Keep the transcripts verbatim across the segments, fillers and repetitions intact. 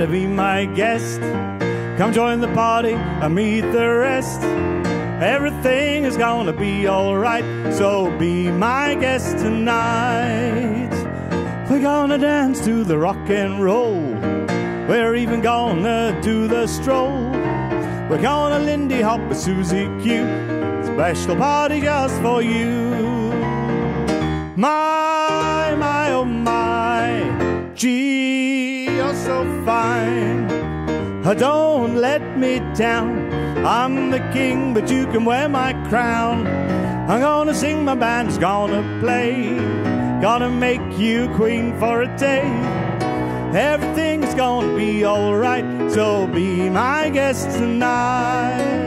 to be my guest. Come join the party and meet the rest. Everything is gonna be alright, so be my guest tonight. We're gonna dance to the rock and roll. We're even gonna do the stroll. We're gonna Lindy Hop with Susie Q. Special party just for you. My, my, oh my, gee, you're so fine. Don't let me down. I'm the king, but you can wear my crown. I'm gonna sing, my band's gonna play. Gonna make you queen for a day. Everything's gonna be alright, so be my guest tonight.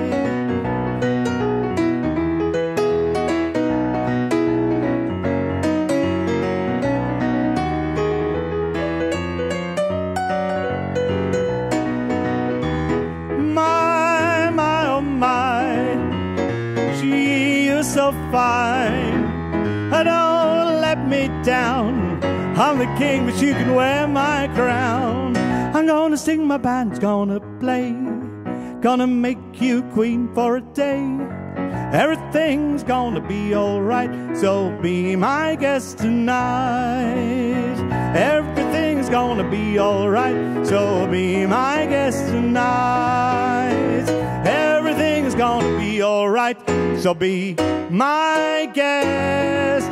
So fine, don't let me down. I'm the king, but you can wear my crown. I'm gonna sing, my band's gonna play. Gonna make you queen for a day. Everything's gonna be alright, so be my guest tonight. Everything's gonna be alright, so be my guest tonight. Everything's gonna be alright, so be my guest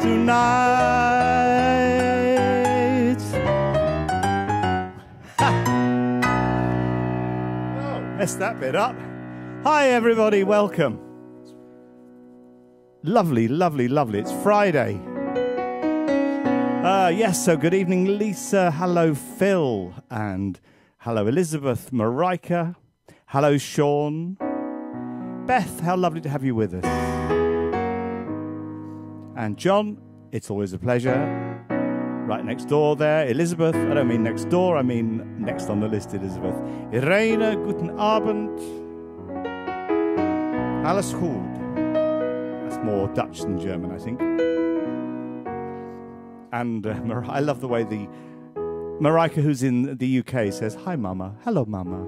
tonight. Oh, messed that bit up. Hi everybody, welcome. Lovely, lovely, lovely. It's Friday. Uh, yes, so good evening, Lisa. Hello, Phil. And hello, Elizabeth, Marika. Hello, Sean. Beth, how lovely to have you with us. And John, it's always a pleasure. Right next door there, Elizabeth. I don't mean next door, I mean next on the list, Elizabeth. Irene, guten Abend. Alles goed. That's more Dutch than German, I think. And uh, Mar I love the way the Marika, who's in the U K, says, "Hi, Mama. Hello, Mama,"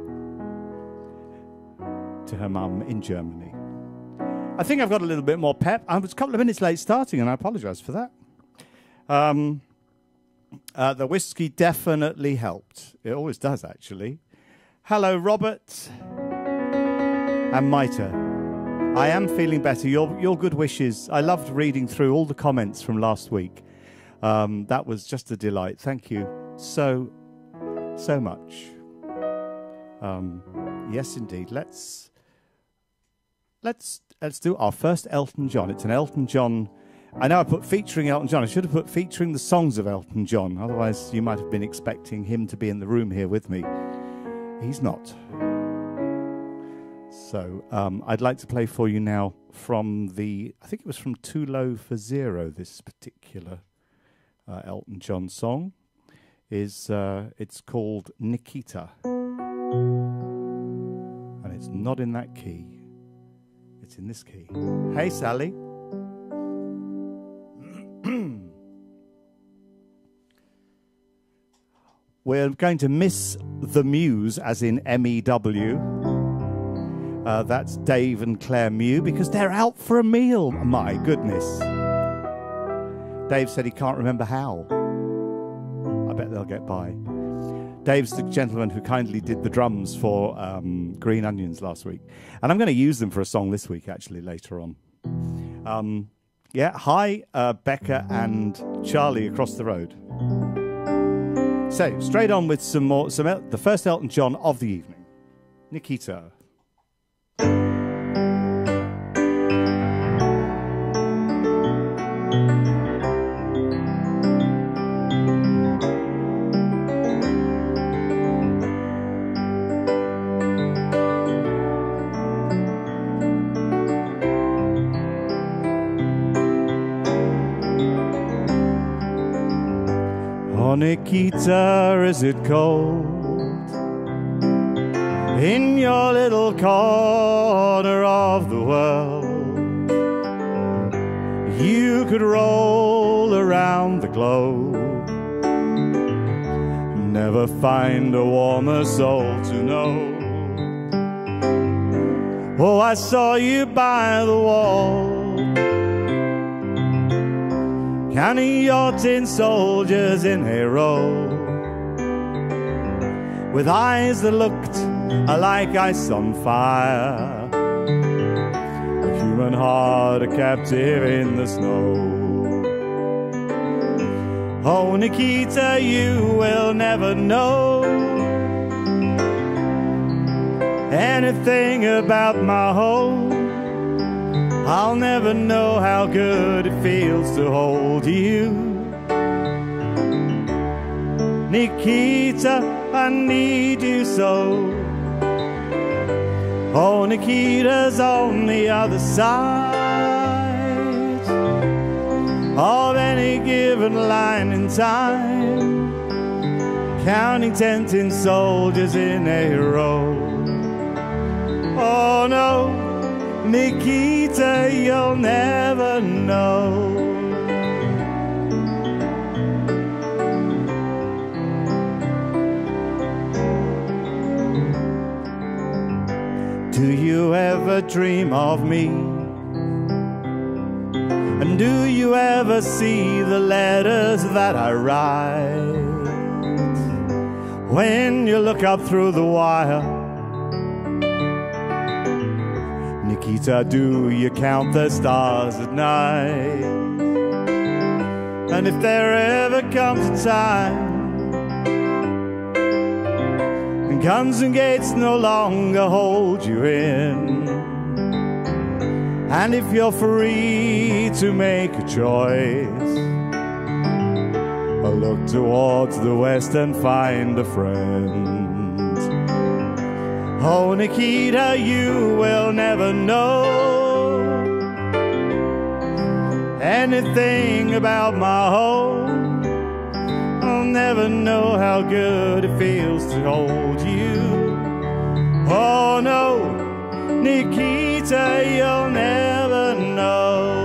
to her mum in Germany. I think I've got a little bit more pep. I was a couple of minutes late starting, and I apologise for that. Um, uh, the whiskey definitely helped. It always does, actually. Hello, Robert and Maita. I am feeling better. Your, your good wishes. I loved reading through all the comments from last week. Um, that was just a delight. Thank you so, so much. Um, yes, indeed. Let's let's let's do our first Elton John. It's an Elton John. I know I put featuring Elton John. I should have put featuring the songs of Elton John. Otherwise, you might have been expecting him to be in the room here with me. He's not. So um, I'd like to play for you now from the. I think it was from Too Low for Zero. This particular uh, Elton John song is. Uh, it's called Nikita. And it's not in that key. It's in this key. Hey, Sally. We're going to miss the Mews, as in M E W. Uh, that's Dave and Claire Mew, because they're out for a meal. My goodness. Dave said he can't remember how. I bet they'll get by. Dave's the gentleman who kindly did the drums for um, Green Onions last week. And I'm going to use them for a song this week, actually, later on. Um, yeah, hi, uh, Becca and Charlie across the road. So, straight on with some more, some El the first Elton John of the evening. Nikita. Oh, Nikita, is it cold in your little corner of the world? You could roll around the globe, never never find a warmer soul to know. Oh, I saw you by the wall, counting your tin soldiers in a row, with eyes that looked like ice on fire, a human heart a captive in the snow. Oh, Nikita, you will never know anything about my home. I'll never know how good it feels to hold you. Nikita, I need you so. Oh, Nikita's on the other side of any given line in time, counting ten tin soldiers in a row. Oh no, Nikita, you'll never know. Do you ever dream of me? And do you ever see the letters that I write? When you look up through the wire, Nikita, do you count the stars at night? And if there ever comes a time when guns and gates no longer hold you in, and if you're free to make a choice, I'll look towards the west and find a friend. Oh, Nikita, you will never know anything about my home. I'll never know how good it feels to hold you. Oh no, Nikita, you'll never know.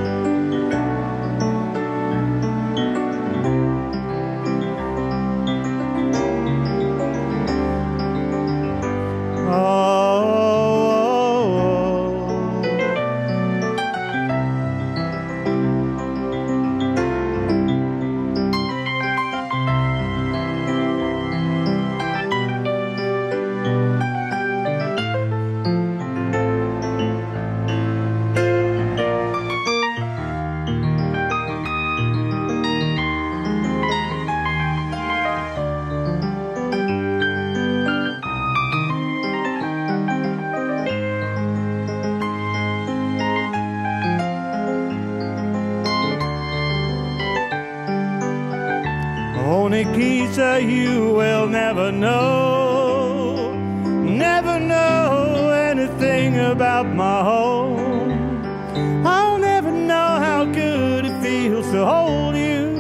Nikita, you will never know, never know anything about my home. I'll never know how good it feels to hold you.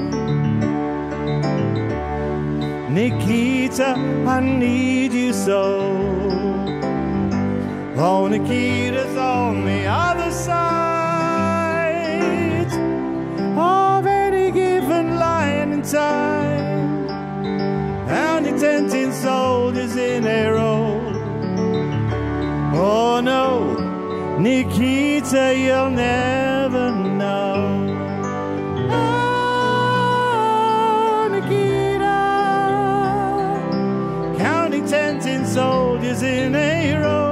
Nikita, I need you so. Oh, Nikita's on the other side of any given line in time, counting ten tin soldiers in a row. Oh no, Nikita, you'll never know. Oh, Nikita, counting ten tin soldiers in a row.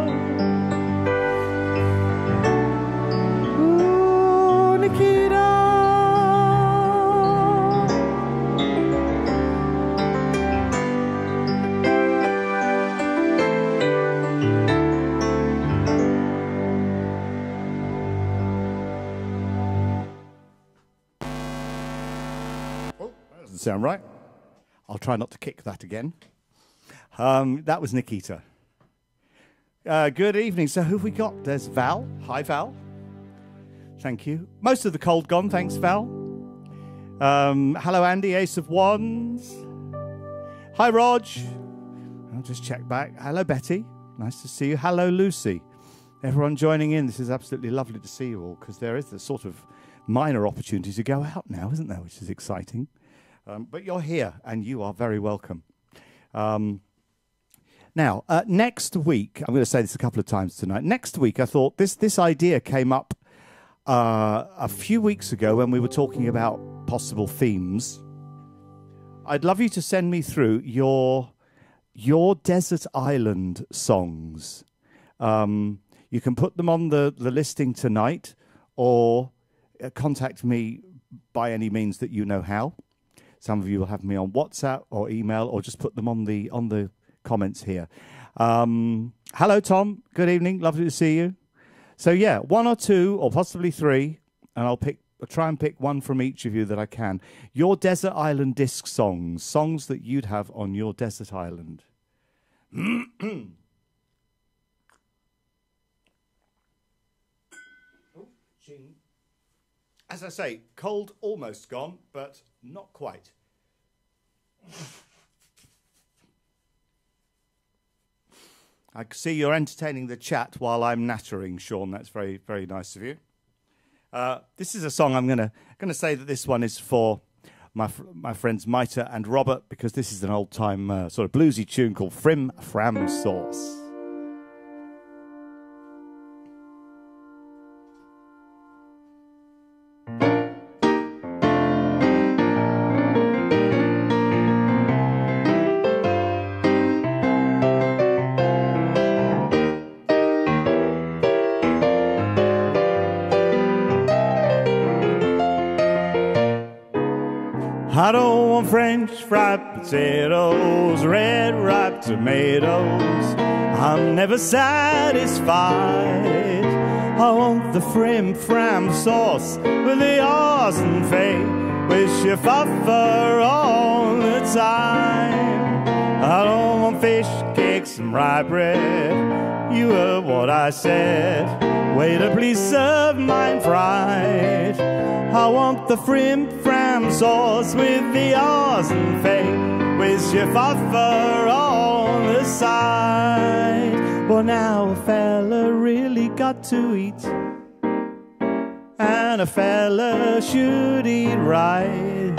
Ooh, Nikita. Sound right? I'll try not to kick that again. Um, that was Nikita. Uh, good evening. So who have we got? There's Val. Hi, Val. Thank you. Most of the cold gone. Thanks, Val. Um, hello, Andy. Ace of Wands. Hi, Rog. I'll just check back. Hello, Betty. Nice to see you. Hello, Lucy. Everyone joining in. This is absolutely lovely to see you all, because there is a sort of minor opportunity to go out now, isn't there? Which is exciting. Um, but you're here, and you are very welcome. Um, now, uh, next week, I'm going to say this a couple of times tonight. Next week, I thought this, this idea came up uh, a few weeks ago when we were talking about possible themes. I'd love you to send me through your, your desert island songs. Um, you can put them on the, the listing tonight, or uh, contact me by any means that you know how. Some of you will have me on WhatsApp or email, or just put them on the on the comments here. Um, hello, Tom. Good evening. Lovely to see you. So yeah, one or two, or possibly three, and I'll pick. I'll try and pick one from each of you that I can. Your desert island disc songs, songs that you'd have on your desert island. As I say, cold almost gone, but not quite. I see you're entertaining the chat while I'm nattering, Sean. That's very, very nice of you. Uh, this is a song I'm gonna gonna say that this one is for my fr my friends Mita and Robert, because this is an old time uh, sort of bluesy tune called Frim Fram Sauce. I don't want French fried potatoes, red ripe tomatoes. I'm never satisfied. I want the frim fram sauce with the R's and Faye, with schiffer all the time. I don't want fish cakes and rye bread. You heard what I said. Waiter, please serve mine fried. I want the frim fram sauce with the R's and Faye, with schiffer on the side. Well, now a fella really got to eat, and a fella should eat right.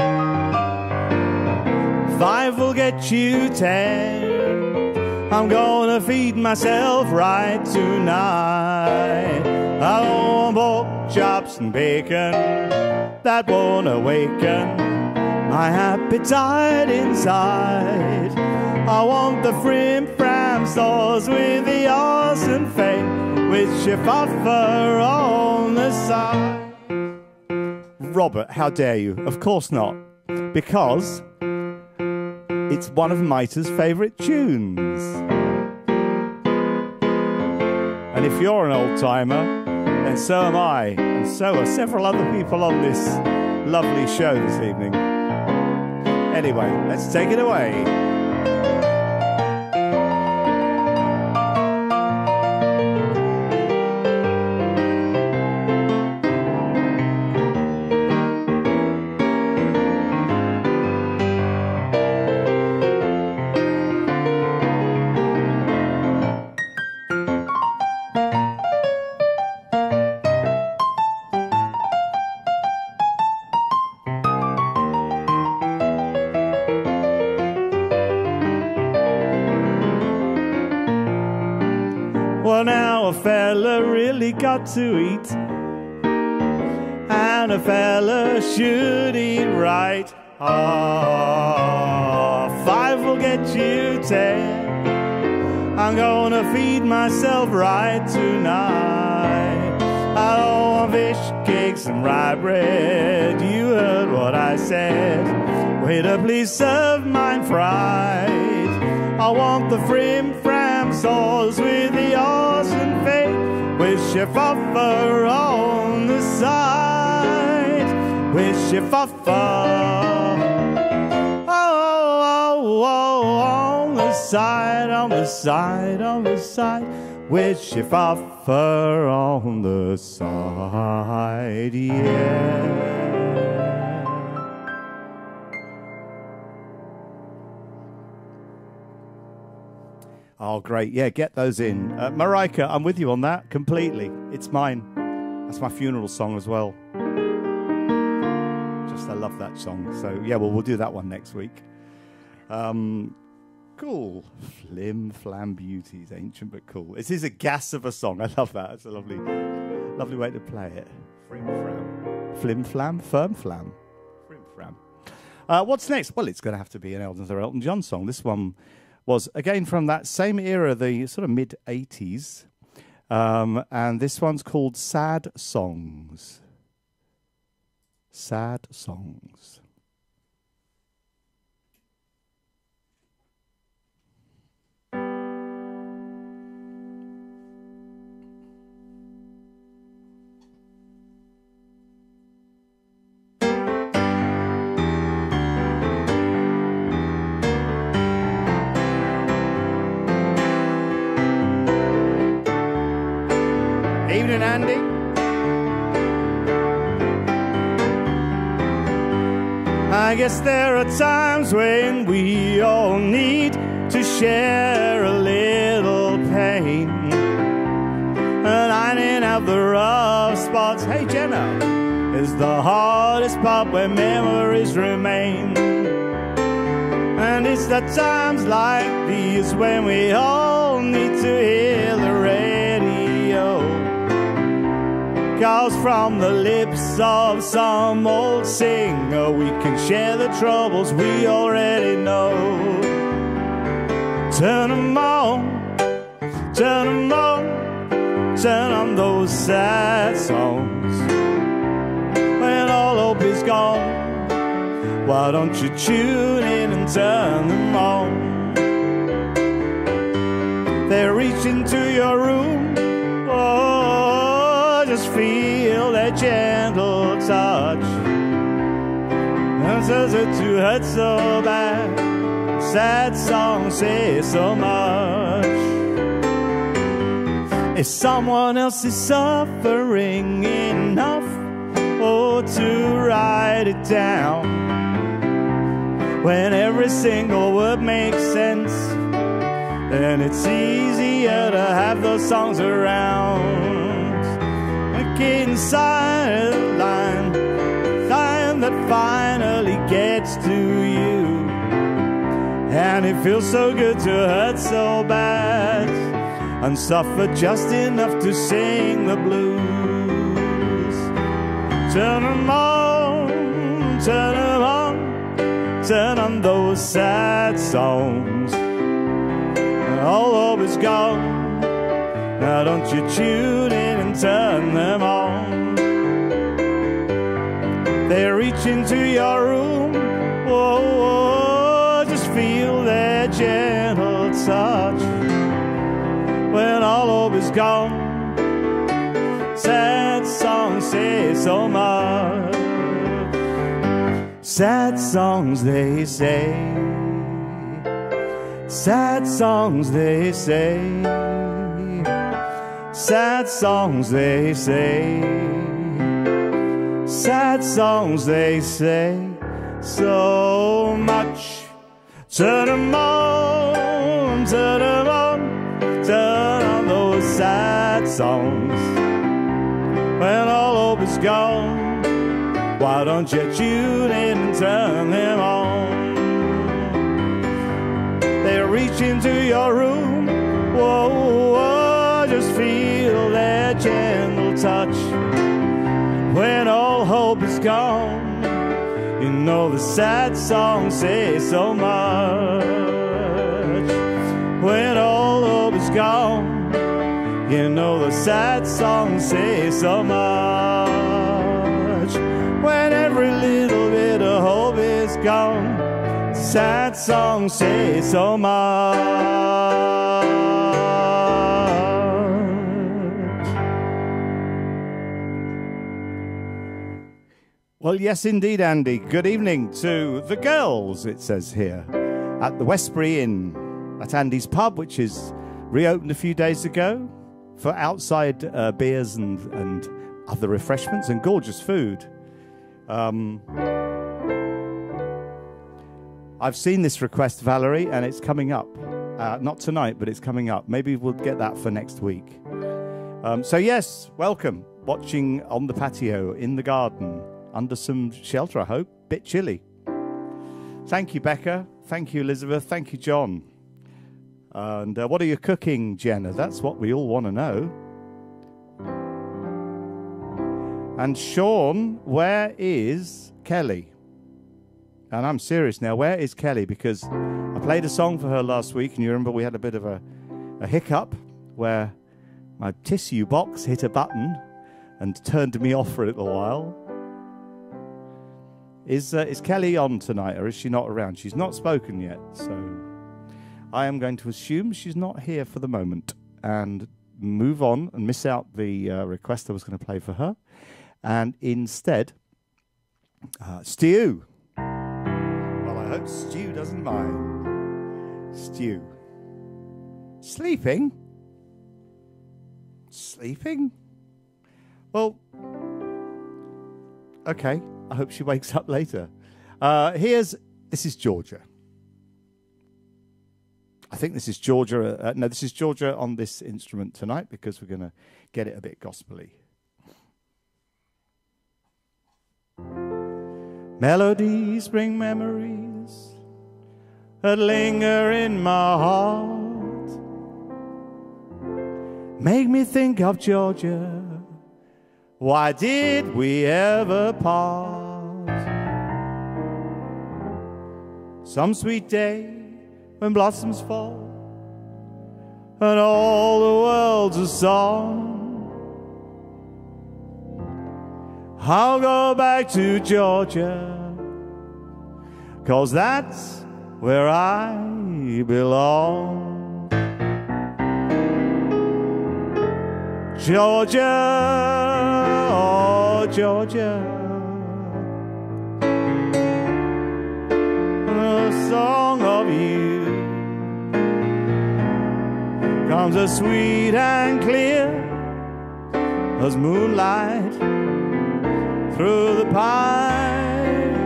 Five will get you ten. I'm gonna feed myself right tonight. I don't want pork chops and bacon, that won't awaken my appetite inside. I want the frim fram sauce with the R's and Faye, with schiffer on the side. Robert, how dare you? Of course not, because it's one of Mita's favourite tunes. And if you're an old-timer, then so am I, and so are several other people on this lovely show this evening. Anyway, let's take it away. Well, now a fella really got to eat, and a fella should eat right. Ah, oh, five will get you ten. I'm gonna feed myself right tonight. I don't want fish cakes and rye bread. You heard what I said. Waiter, please serve mine fried. I want the frim fram sauce with the R's and Faye, with schiffer on the side, with schiffer, oh, oh, oh, on the side, on the side, on the side, with schiffer on the side, yeah. Oh, great. Yeah, get those in. Uh, Marika, I'm with you on that completely. It's mine. That's my funeral song as well. Just, I love that song. So, yeah, well, we'll do that one next week. Um, Cool. Flim Flam Beauties, ancient but cool. This is a gas of a song. I love that. It's a lovely, lovely way to play it. Flim Flam. Flim Flam, Firm Flam. Flim Flam. Uh, what's next? Well, it's going to have to be an Elton, Elton John song. This one was, again, from that same era, the sort of mid eighties. Um, and this one's called Sad Songs. Sad Songs. Evening, Andy. I guess there are times when we all need to share a little pain, and ironing out the rough spots. Hey, Jenna, is the hardest part where memories remain. And it's the times like these when we all need to hear the radio. 'Cause from the lips of some old singer we can share the troubles we already know. Turn 'em on, turn 'em on, turn on those sad songs. When all hope is gone, why don't you tune in and turn them on? They reach into your room, oh, just feel their gentle touch. And says it to hurt so bad, sad songs say so much. If someone else is suffering enough, oh, to write it down, when every single word makes sense, then it's easier to have those songs around. A kid inside a line, line that finally gets to you, and it feels so good to hurt so bad and suffer just enough to sing the blues. Turn 'em on, turn 'em on, turn on those sad songs. All hope is gone, now don't you tune in and turn them on. They reach into your room, whoa, whoa, just feel their gentle touch. When all hope is gone, sad songs say so much. Sad songs they say, sad songs they say, sad songs they say, sad songs they say so much. Turn 'em on, turn 'em on, turn on those sad songs. When all hope is gone, why don't you tune in and turn them on? They reach into your room, whoa, whoa, just feel their gentle touch. When all hope is gone, you know the sad songs say so much. When all hope is gone, you know the sad songs say so much. When every little bit of hope is gone, sad songs say so much. Well, yes, indeed, Andy. Good evening to the girls, it says here, at the Westbury Inn, at Andy's pub, which is reopened a few days ago for outside uh, beers and, and other refreshments and gorgeous food. Um, I've seen this request, Valerie, and it's coming up. Uh, not tonight, but it's coming up. Maybe we'll get that for next week. Um, so, yes, welcome. Watching on the patio, in the garden, under some shelter, I hope. Bit chilly. Thank you, Becca. Thank you, Elizabeth. Thank you, John. And uh, what are you cooking, Jenna? That's what we all want to know. And Sean, where is Kelly? And I'm serious now. Where is Kelly? Because I played a song for her last week, and you remember we had a bit of a, a hiccup where my tissue box hit a button and turned me off for a little while. Is, uh, is Kelly on tonight, or is she not around? She's not spoken yet, so I am going to assume she's not here for the moment and move on and miss out the uh, request I was going to play for her. And instead, uh, Stu. Well, I hope Stu doesn't mind. Stu. Sleeping? Sleeping? Well, okay. I hope she wakes up later. Uh, here's, this is Georgia. I think this is Georgia. Uh, no, this is Georgia on this instrument tonight because we're going to get it a bit gospel-y. Melodies bring memories that linger in my heart. Make me think of Georgia. Why did we ever part? Some sweet day when blossoms fall and all the world's a song, I'll go back to Georgia, 'cause that's where I belong. Georgia, oh Georgia, a song of you comes as sweet and clear as moonlight through the pines.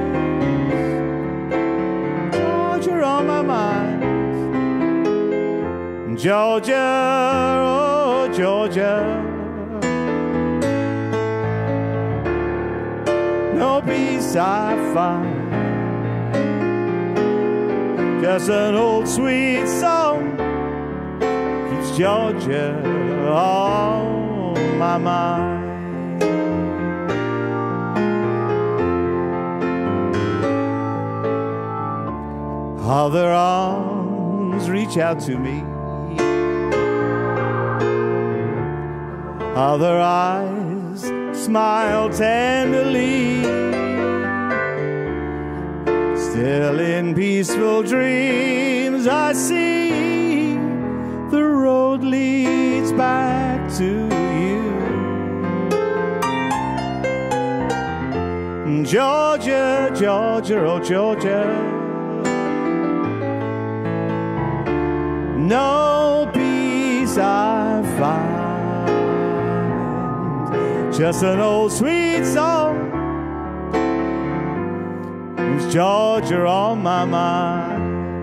Georgia on my mind, Georgia, oh Georgia, no peace I find, just an old sweet song keeps Georgia on my mind. Other arms reach out to me, other eyes smile tenderly. Still in peaceful dreams I see the road leads back to you. Georgia, Georgia, oh Georgia, no peace I find, just an old sweet song keeps Georgia on my mind.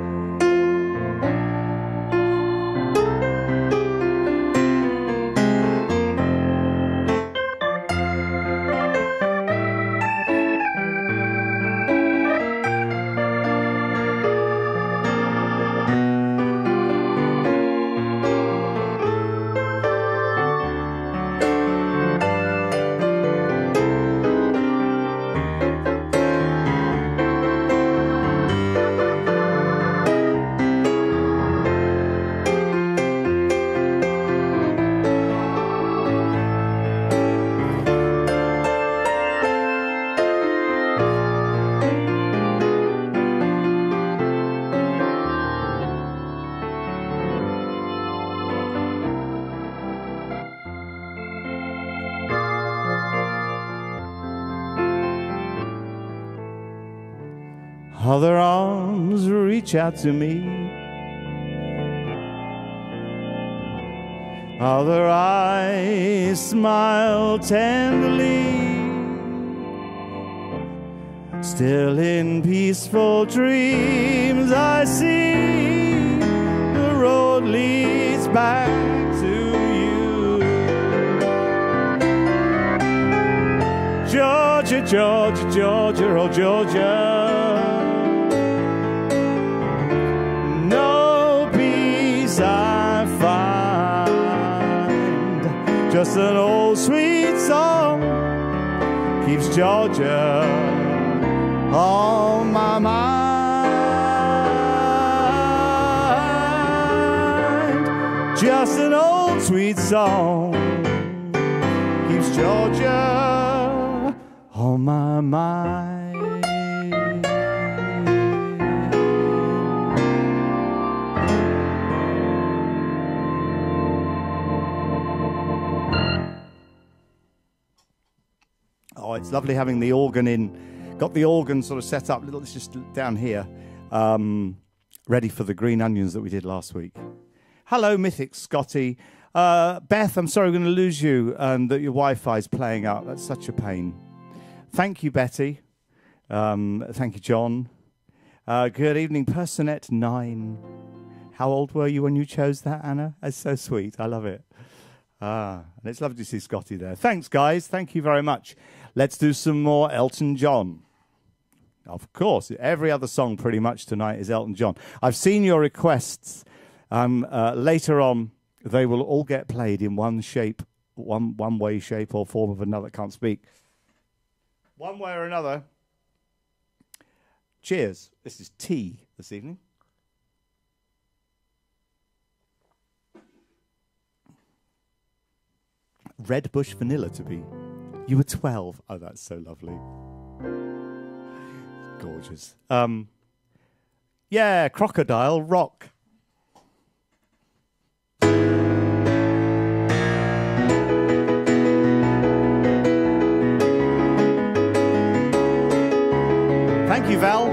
Other arms reach out to me, other eyes smile tenderly. Still in peaceful dreams I see the road leads back to you. Georgia, Georgia, Georgia, oh Georgia, I just an old sweet song keeps Georgia on my mind. Just an old sweet song keeps Georgia on my mind. Oh, it's lovely having the organ in. Got the organ sort of set up. Little, it's just down here, um, ready for the green onions that we did last week. Hello, Mythic Scotty. Uh, Beth, I'm sorry, I'm going to lose you, and that your Wi-Fi is playing up. That's such a pain. Thank you, Betty. Um, thank you, John. Uh, good evening, Personette nine. How old were you when you chose that, Anna? That's so sweet. I love it. Ah, and it's lovely to see Scotty there. Thanks, guys. Thank you very much. Let's do some more Elton John. Of course, every other song pretty much tonight is Elton John. I've seen your requests. Um, uh, later on, they will all get played in one shape, one one way, shape, or form of another. Can't speak. One way or another. Cheers. This is tea this evening. Red Bush vanilla to be. You were twelve. Oh, that's so lovely. Gorgeous. Um, yeah, Crocodile Rock. Thank you, Val.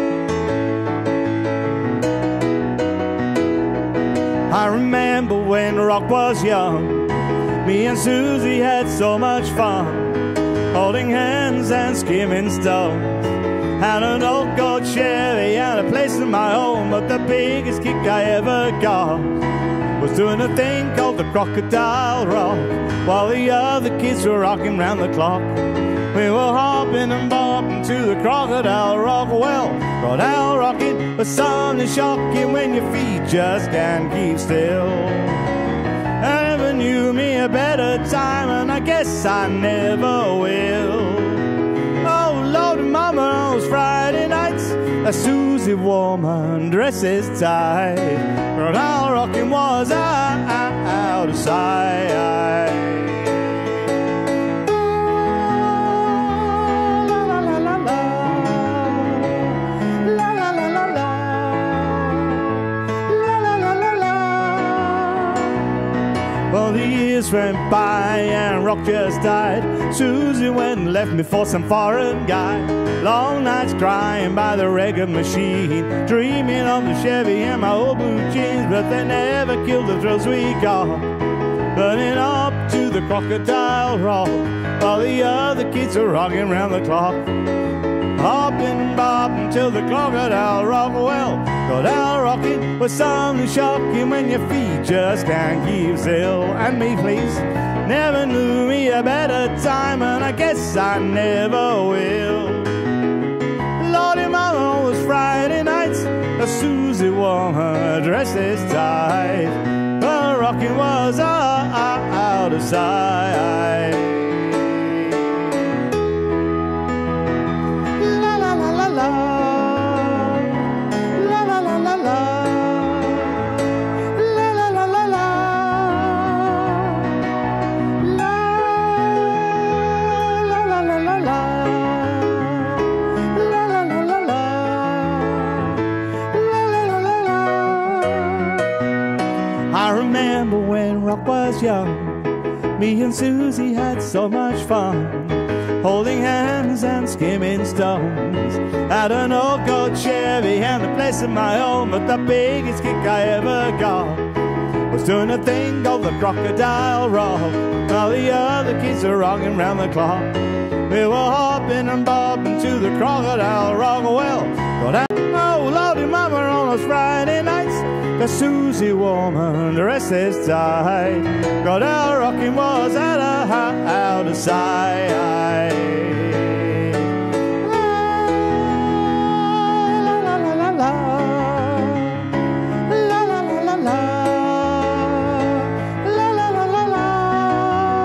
I remember when rock was young. Me and Susie had so much fun, holding hands and skimming stones. Had an old gold Chevy and a place in my home, but the biggest kick I ever got was doing a thing called the Crocodile Rock, while the other kids were rocking round the clock. We were hopping and bopping to the Crocodile Rock. Well, Crocodile rocking was something shocking when your feet just can't keep still. I never knew me a better time, and I guess I never will. Oh, Lord, Mama, on those Friday nights, a Susie woman dresses tight. Crocodile rocking was out of sight. Well, the years went by and rock just died. Susie went and left me for some foreign guy. Long nights crying by the record machine, dreaming of the Chevy and my old blue jeans, but they never killed the thrills we got. Running up to the Crocodile Rock, while the other kids are rocking round the clock. Hopping and bopping till the Crocodile Rock. Well, Crocodile rocking was something shocking when your feet just can't keep still. And me, please, never knew me a better time, and I guess I never will. Lordy, Mama, on those Friday nights, a Susie woman dresses tight. The rocking was out of sight. Rock was young, me and Susie had so much fun, holding hands and skimming stones. Had an old gold Chevy and a place in my home, but the biggest kick I ever got was doing a thing called the Crocodile Rock, while the other kids are rocking round the clock. We were hopping and bobbing to the Crocodile Rock. Well, got oh, Lordy, Mama, on those Friday nights, the Susie woman dresses tight. Crocodile rocking was out of, out of sight. La la la la la, la la la la la, la la la la la,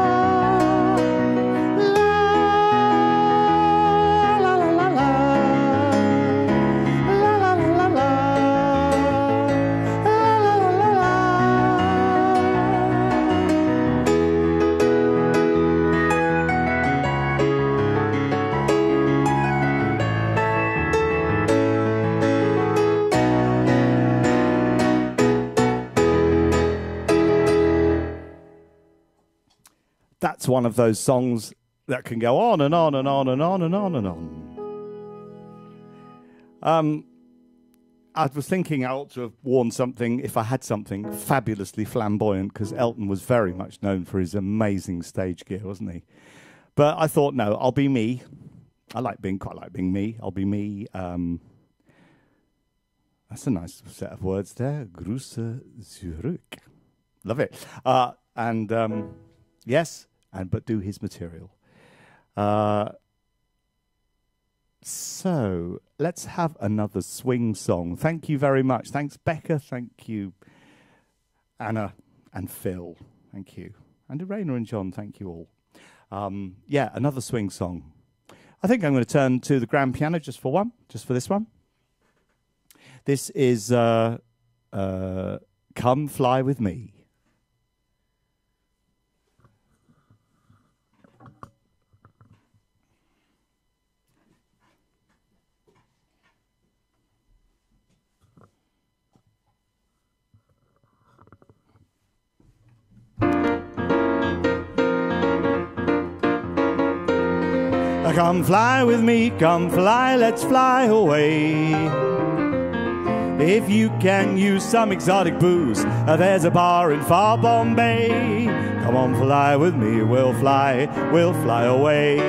it's one of those songs that can go on and on and on and on and on and on. Um, I was thinking I ought to have worn something, if I had something fabulously flamboyant, because Elton was very much known for his amazing stage gear, wasn't he? But I thought, no, I'll be me. I like being, quite like being me. I'll be me. Um, that's a nice set of words there. Grüße zurück. Love it. Uh, and um, yes, and but do his material. Uh, so let's have another swing song. Thank you very much. Thanks, Becca. Thank you, Anna and Phil. Thank you. And Irena and John, thank you all. Um, yeah, another swing song. I think I'm going to turn to the grand piano just for one, just for this one. This is uh, uh, Come Fly With Me. Come fly with me, come fly, let's fly away. If you can use some exotic booze, uh, there's a bar in far Bombay. Come on, fly with me, we'll fly, we'll fly away.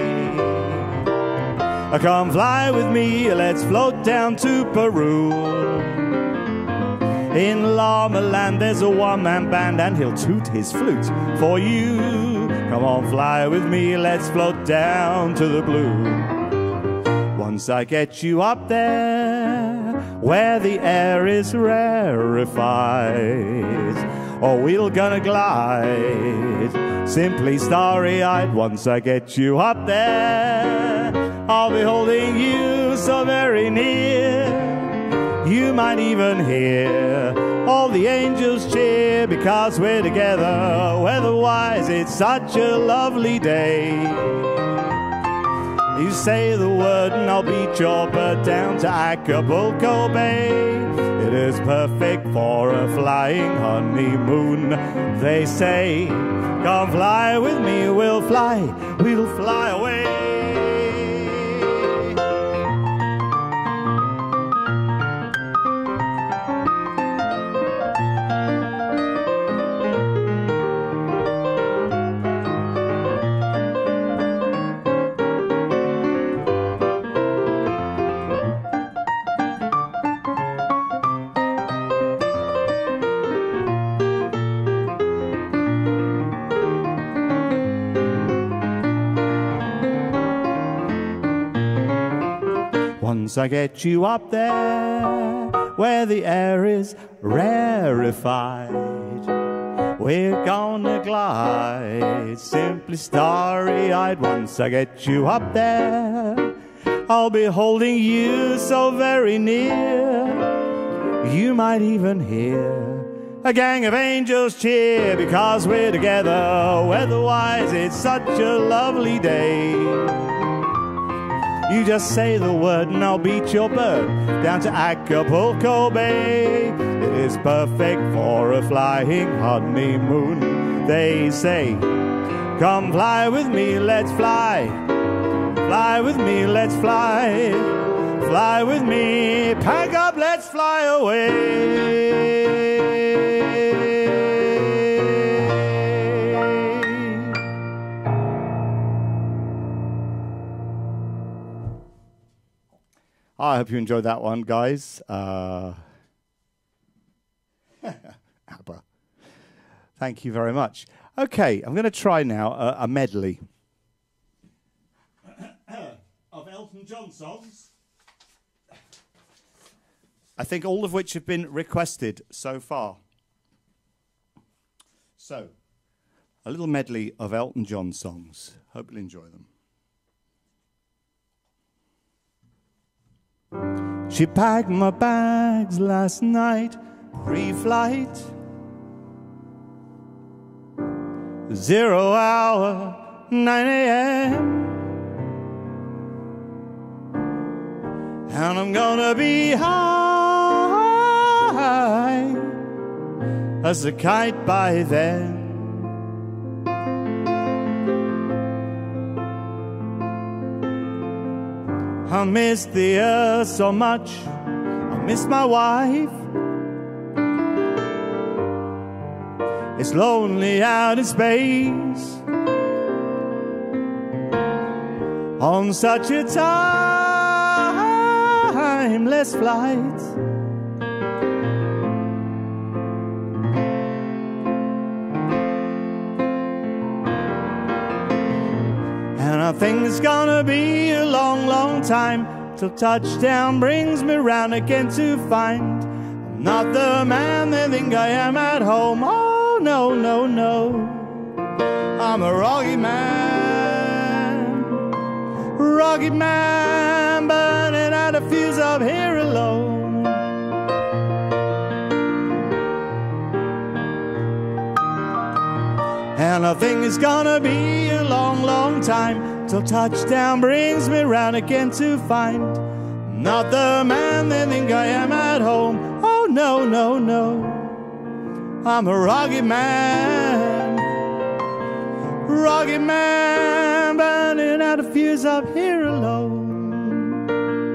Uh, come fly with me, let's float down to Peru. In Llama Land there's a one-man band and he'll toot his flute for you. Come on, fly with me, let's float down to the blue. Once I get you up there, where the air is rarefied, or we're gonna glide, simply starry-eyed. Once I get you up there, I'll be holding you so very near. You might even hear all the angels cheer, because we're together, weather-wise, it's such a lovely day. You say the word and I'll beat your bird down to Acapulco Bay. It is perfect for a flying honeymoon, they say. Come fly with me, we'll fly, we'll fly away. Once I get you up there, where the air is rarefied, we're gonna glide, simply starry-eyed. Once I get you up there, I'll be holding you so very near. You might even hear a gang of angels cheer, because we're together, weather-wise, it's such a lovely day. You just say the word and I'll beat your bird down to Acapulco Bay. It is perfect for a flying honeymoon, they say. Come fly with me, let's fly. Fly with me, let's fly. Fly with me, pack up, let's fly away. I hope you enjoyed that one, guys. Uh, ABBA. Thank you very much. Okay, I'm going to try now a, a medley of Elton John songs. I think all of which have been requested so far. So, a little medley of Elton John songs. Hope you'll enjoy them. She packed my bags last night, pre-flight. Zero hour, nine a.m. And I'm gonna be high as a kite by then. I miss the earth so much. I miss my wife. It's lonely out in space on such a timeless flight. And I think it's gonna be a long, long time till touchdown brings me round again to find I'm not the man they think I am at home. Oh, no, no, no. I'm a rocky man, rocky man, burning out a fuse up here alone. And I think it's gonna be a long, long time till touchdown brings me round again to find I'm not the man they think I am at home. Oh, no, no, no. I'm a rocky man, rocky man, burning out a fuse up here alone.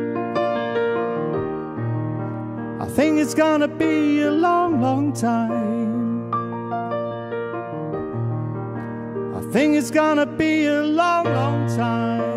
I think it's gonna be a long, long time. I think it's gonna be a long, long time.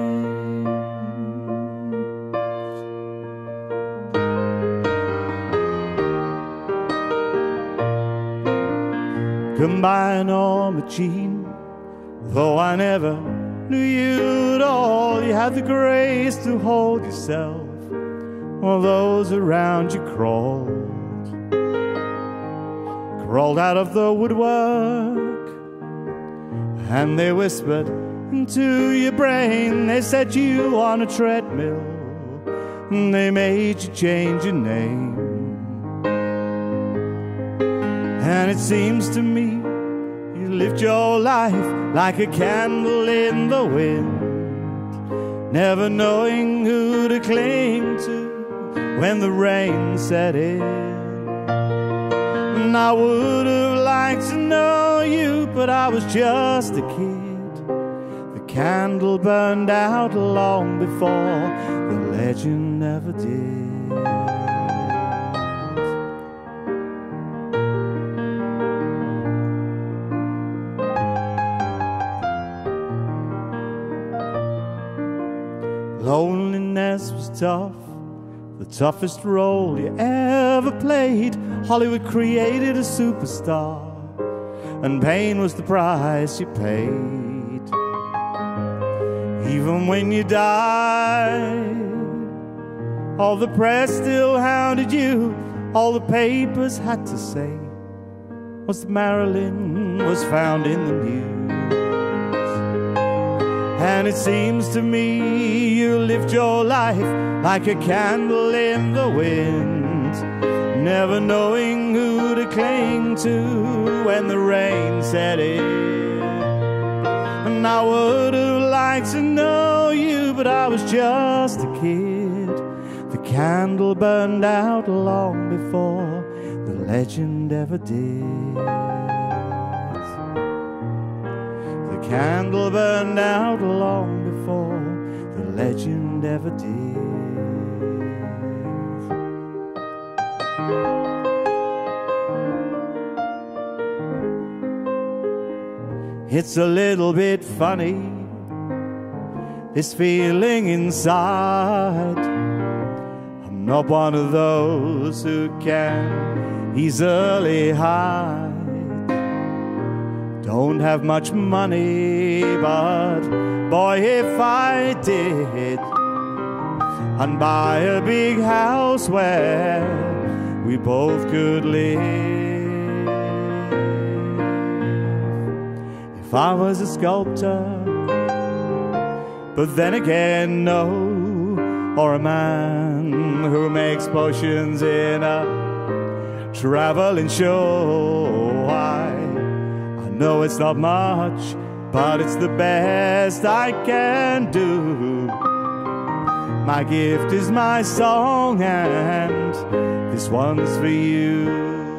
Goodbye, Norma Jean. Though I never knew you at all, you had the grace to hold yourself while those around you crawled, crawled out of the woodwork, and they whispered into your brain. They set you on a treadmill, and they made you change your name. And it seems to me you lived your life like a candle in the wind, never knowing who to cling to when the rain set in. And I would have liked to know you, but I was just a kid. The candle burned out long before the legend ever did. Loneliness was tough, the toughest role you ever played. Hollywood created a superstar, and pain was the price you paid. Even when you died, all the press still hounded you. All the papers had to say was that Marilyn was found in the news. And it seems to me you lived your life like a candle in the wind, never knowing who to cling to when the rain set in. And I would have liked to know you, but I was just a kid. The candle burned out long before the legend ever did. The candle burned out long before the legend ever did. It's a little bit funny, this feeling inside. I'm not one of those who can easily hide. Don't have much money, but boy, if I did, I'd buy a big house where we both could live. If I was a sculptor, but then again, no, or a man who makes potions in a traveling show. I No, it's not much, but it's the best I can do. My gift is my song, and this one's for you.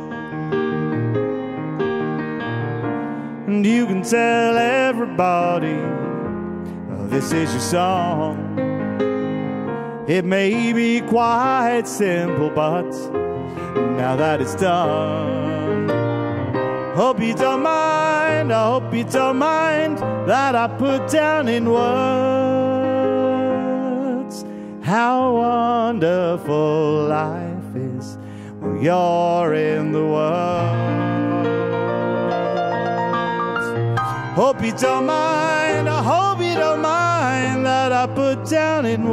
And you can tell everybody, oh, this is your song. It may be quite simple, but now that it's done, hope you don't mind, I hope you don't mind that I put down in words how wonderful life is when you're in the world. Hope you don't mind, I hope you don't mind that I put down in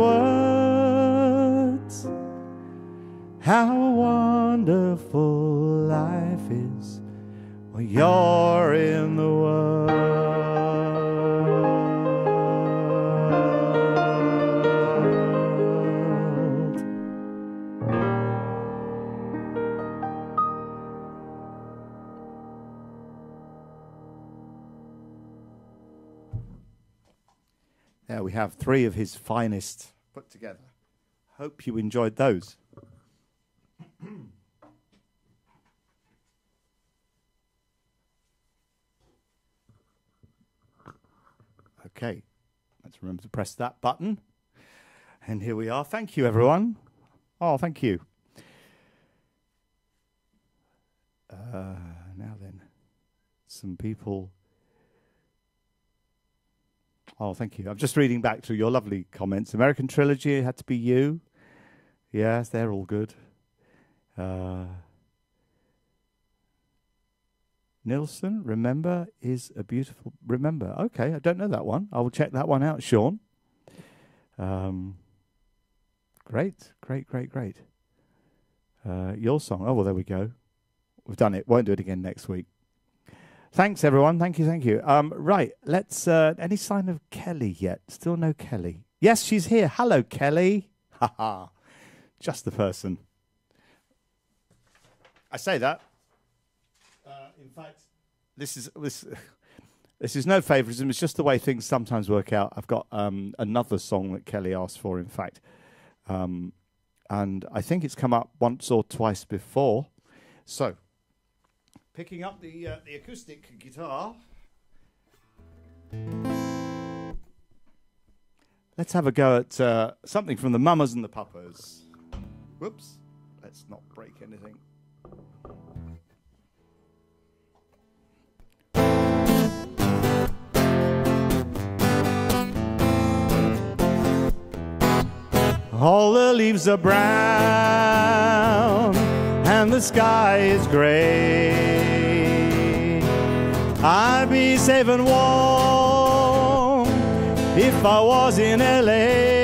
words how wonderful life is when you're in the world. There we have three of his finest put together. Hope you enjoyed those. Okay, let's remember to press that button. And here we are. Thank you, everyone. Oh, thank you. Uh, now then, some people... Oh, thank you. I'm just reading back to your lovely comments. American Trilogy, it had to be you. Yes, they're all good. Uh, Nilsson, Remember is a beautiful... Remember. Okay, I don't know that one. I will check that one out, Sean. Um, great, great, great, great. Uh, your song. Oh, well, there we go. We've done it. Won't do it again next week. Thanks, everyone. Thank you, thank you. Um, right, let's... Uh, any sign of Kelly yet? Still no Kelly. Yes, she's here. Hello, Kelly. Ha ha. Just the person. I say that. Uh, in fact, this is this. This is no favoritism. It's just the way things sometimes work out. I've got um, another song that Kelly asked for. In fact, um, and I think it's come up once or twice before. So, picking up the uh, the acoustic guitar. Let's have a go at uh, something from the Mamas and the Papas. Whoops. Let's not break anything. All the leaves are brown and the sky is gray. I'd be safe and warm if I was in L A.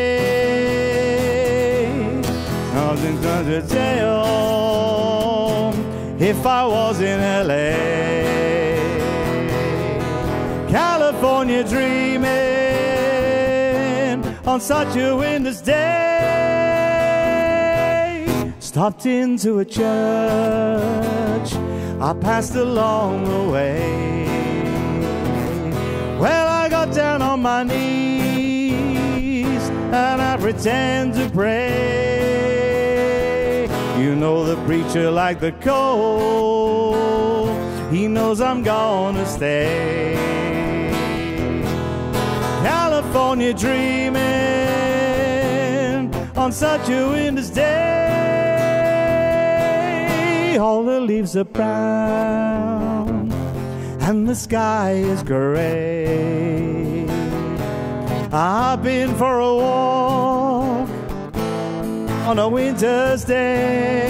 Nothing's gonna jail if I was in L A. California dreaming on such a windless day. Stopped into a church I passed along the way. Well, I got down on my knees and I pretend to pray. You know the preacher like the cold, he knows I'm gonna stay. California dreaming on such a windless day. All the leaves are brown and the sky is gray. I've been for a walk on a winter's day.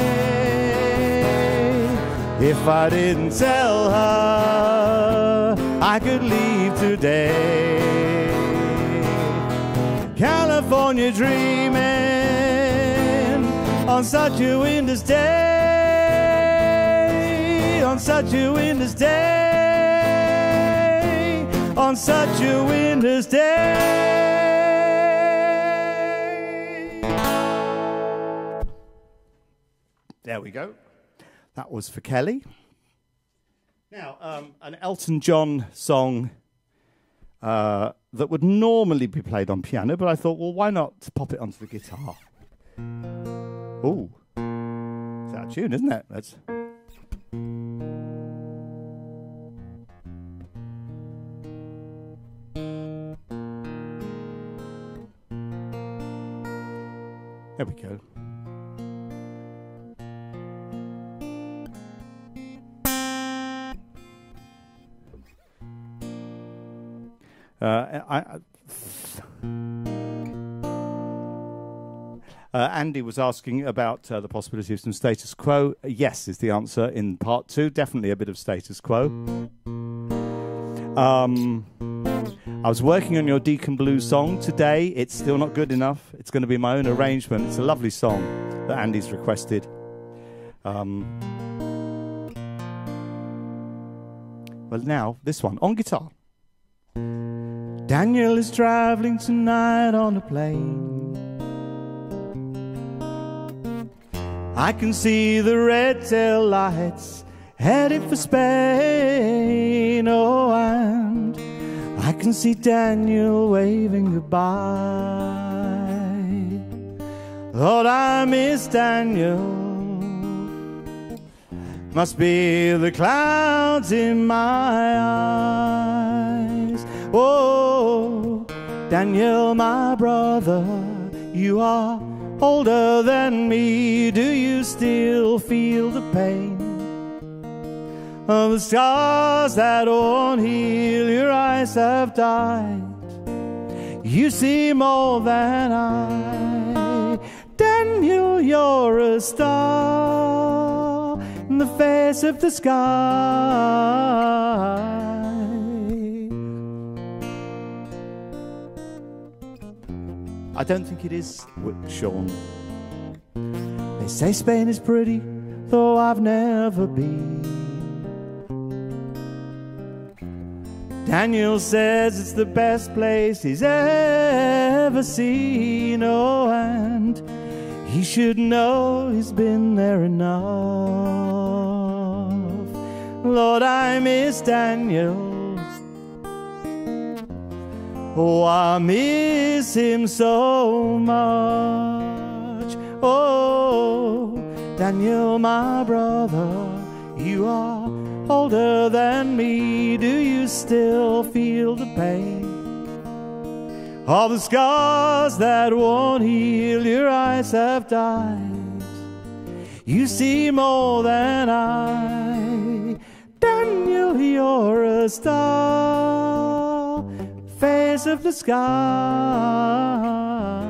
If I didn't tell her I could leave today. California dreaming on such a windless day. On such a windless day. On such a windless day. There we go. That was for Kelly. Now, um, an Elton John song uh, that would normally be played on piano, but I thought, well, why not pop it onto the guitar? Ooh. It's out of tune, isn't it? That's... Uh, I, I Uh, Andy was asking about uh, the possibility of some status quo. Yes is the answer in part two. Definitely a bit of status quo. Um, I was working on your Deacon Blues song today. It's still not good enough. It's going to be my own arrangement. It's a lovely song that Andy's requested. Um, well, now, this one, on guitar. Daniel is traveling tonight on a plane. I can see the red tail lights headed for Spain. Oh, and I can see Daniel waving goodbye. Lord, I miss Daniel. Must be the clouds in my eyes. Oh, Daniel, my brother, you are older than me. Do you still feel the pain of the scars that won't heal? Your eyes have died. You see more than I. Daniel, you're a star in the face of the sky. I don't think it is, Sean. They say Spain is pretty, though I've never been. Daniel says it's the best place he's ever seen. Oh, and he should know he's been there enough. Lord, I miss Daniel. Oh, I miss him so much. Oh, Daniel, my brother, you are older than me. Do you still feel the pain of the scars that won't heal? Your eyes have died. You see more than I. Daniel, you're a star, face of the sky.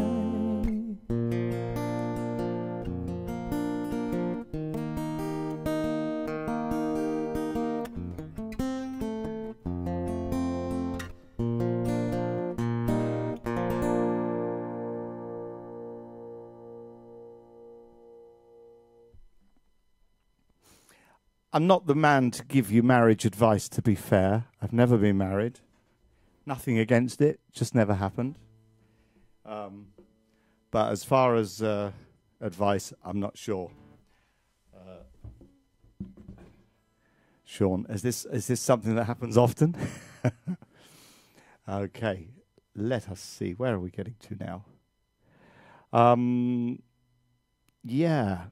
I'm not the man to give you marriage advice, to be fair. I've never been married. Nothing against it, just never happened. Um, but as far as uh, advice, I'm not sure. Uh, Sean, is this is this something that happens often? Okay, let us see. Where are we getting to now? Um, yeah.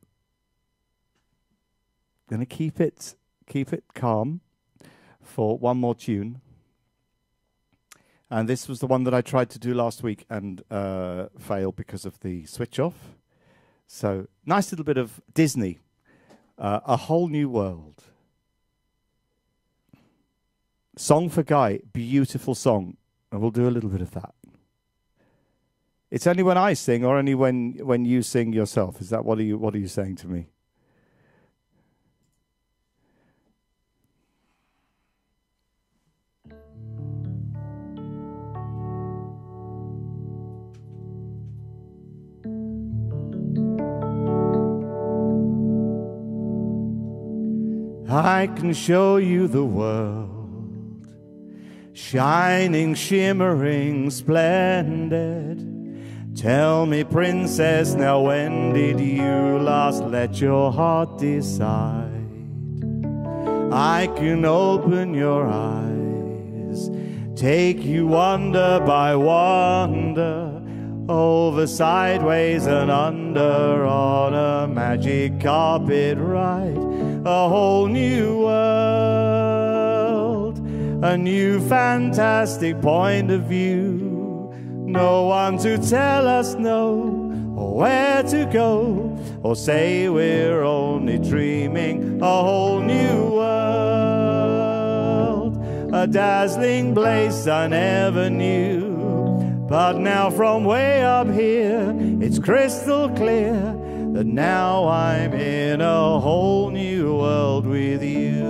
Gonna keep it keep it calm for one more tune. And this was the one that I tried to do last week and uh, failed because of the switch off. So, nice little bit of Disney. Uh, A Whole New World. Song for Guy. Beautiful song. And we'll do a little bit of that. It's only when I sing or only when, when you sing yourself. Is that what are you what are you saying to me? I can show you the world, shining, shimmering, splendid. Tell me, princess, now when did you last let your heart decide? I can open your eyes, take you wonder by wonder, over, sideways and under, on a magic carpet ride. A whole new world, a new fantastic point of view. No one to tell us no, or where to go, or say we're only dreaming. A whole new world, a dazzling place I never knew. But now from way up here, it's crystal clear that now I'm in a whole new world with you.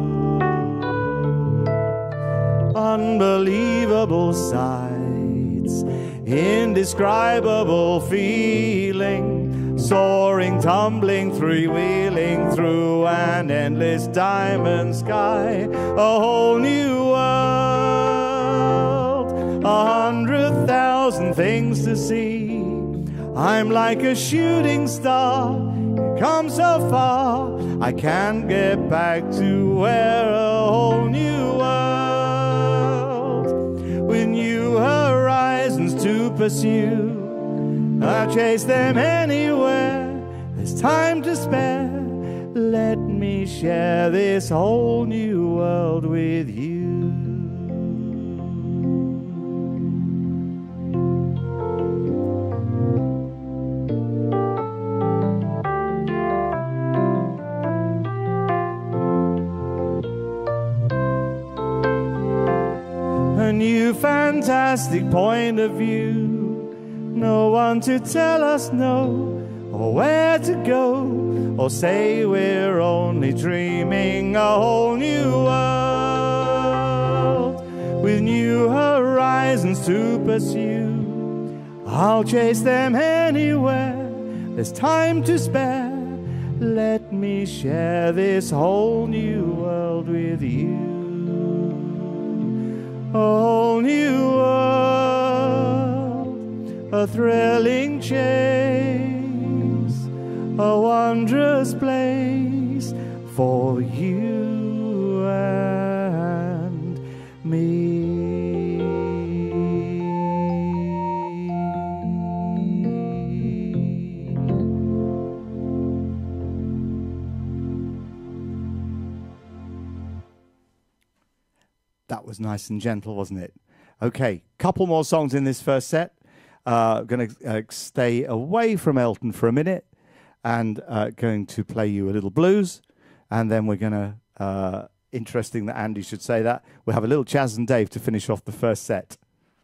Unbelievable sights, indescribable feeling, soaring, tumbling, three-wheeling through an endless diamond sky. A whole new world, a hundred thousand things to see. I'm like a shooting star, come so far, I can't get back to where. A whole new world, with new horizons to pursue. I'll chase them anywhere, there's time to spare. Let me share this whole new world with you. A new fantastic point of view. No one to tell us no, or where to go, or say we're only dreaming. A whole new world, with new horizons to pursue. I'll chase them anywhere, there's time to spare. Let me share this whole new world with you. A whole new world, a thrilling chase, a wondrous place for you and me. That was nice and gentle, wasn't it? Okay, couple more songs in this first set. Uh, going to uh, stay away from Elton for a minute and uh, going to play you a little blues. And then we're going to, uh, interesting that Andy should say that, we'll have a little Chaz and Dave to finish off the first set.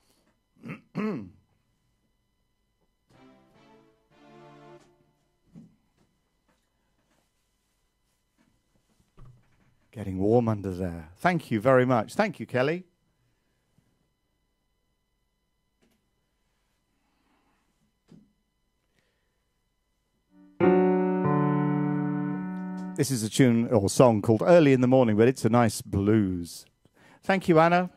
Getting warm under there. Thank you very much. Thank you, Kelly. This is a tune or song called Early in the Morning, but it's a nice blues. Thank you, Anna.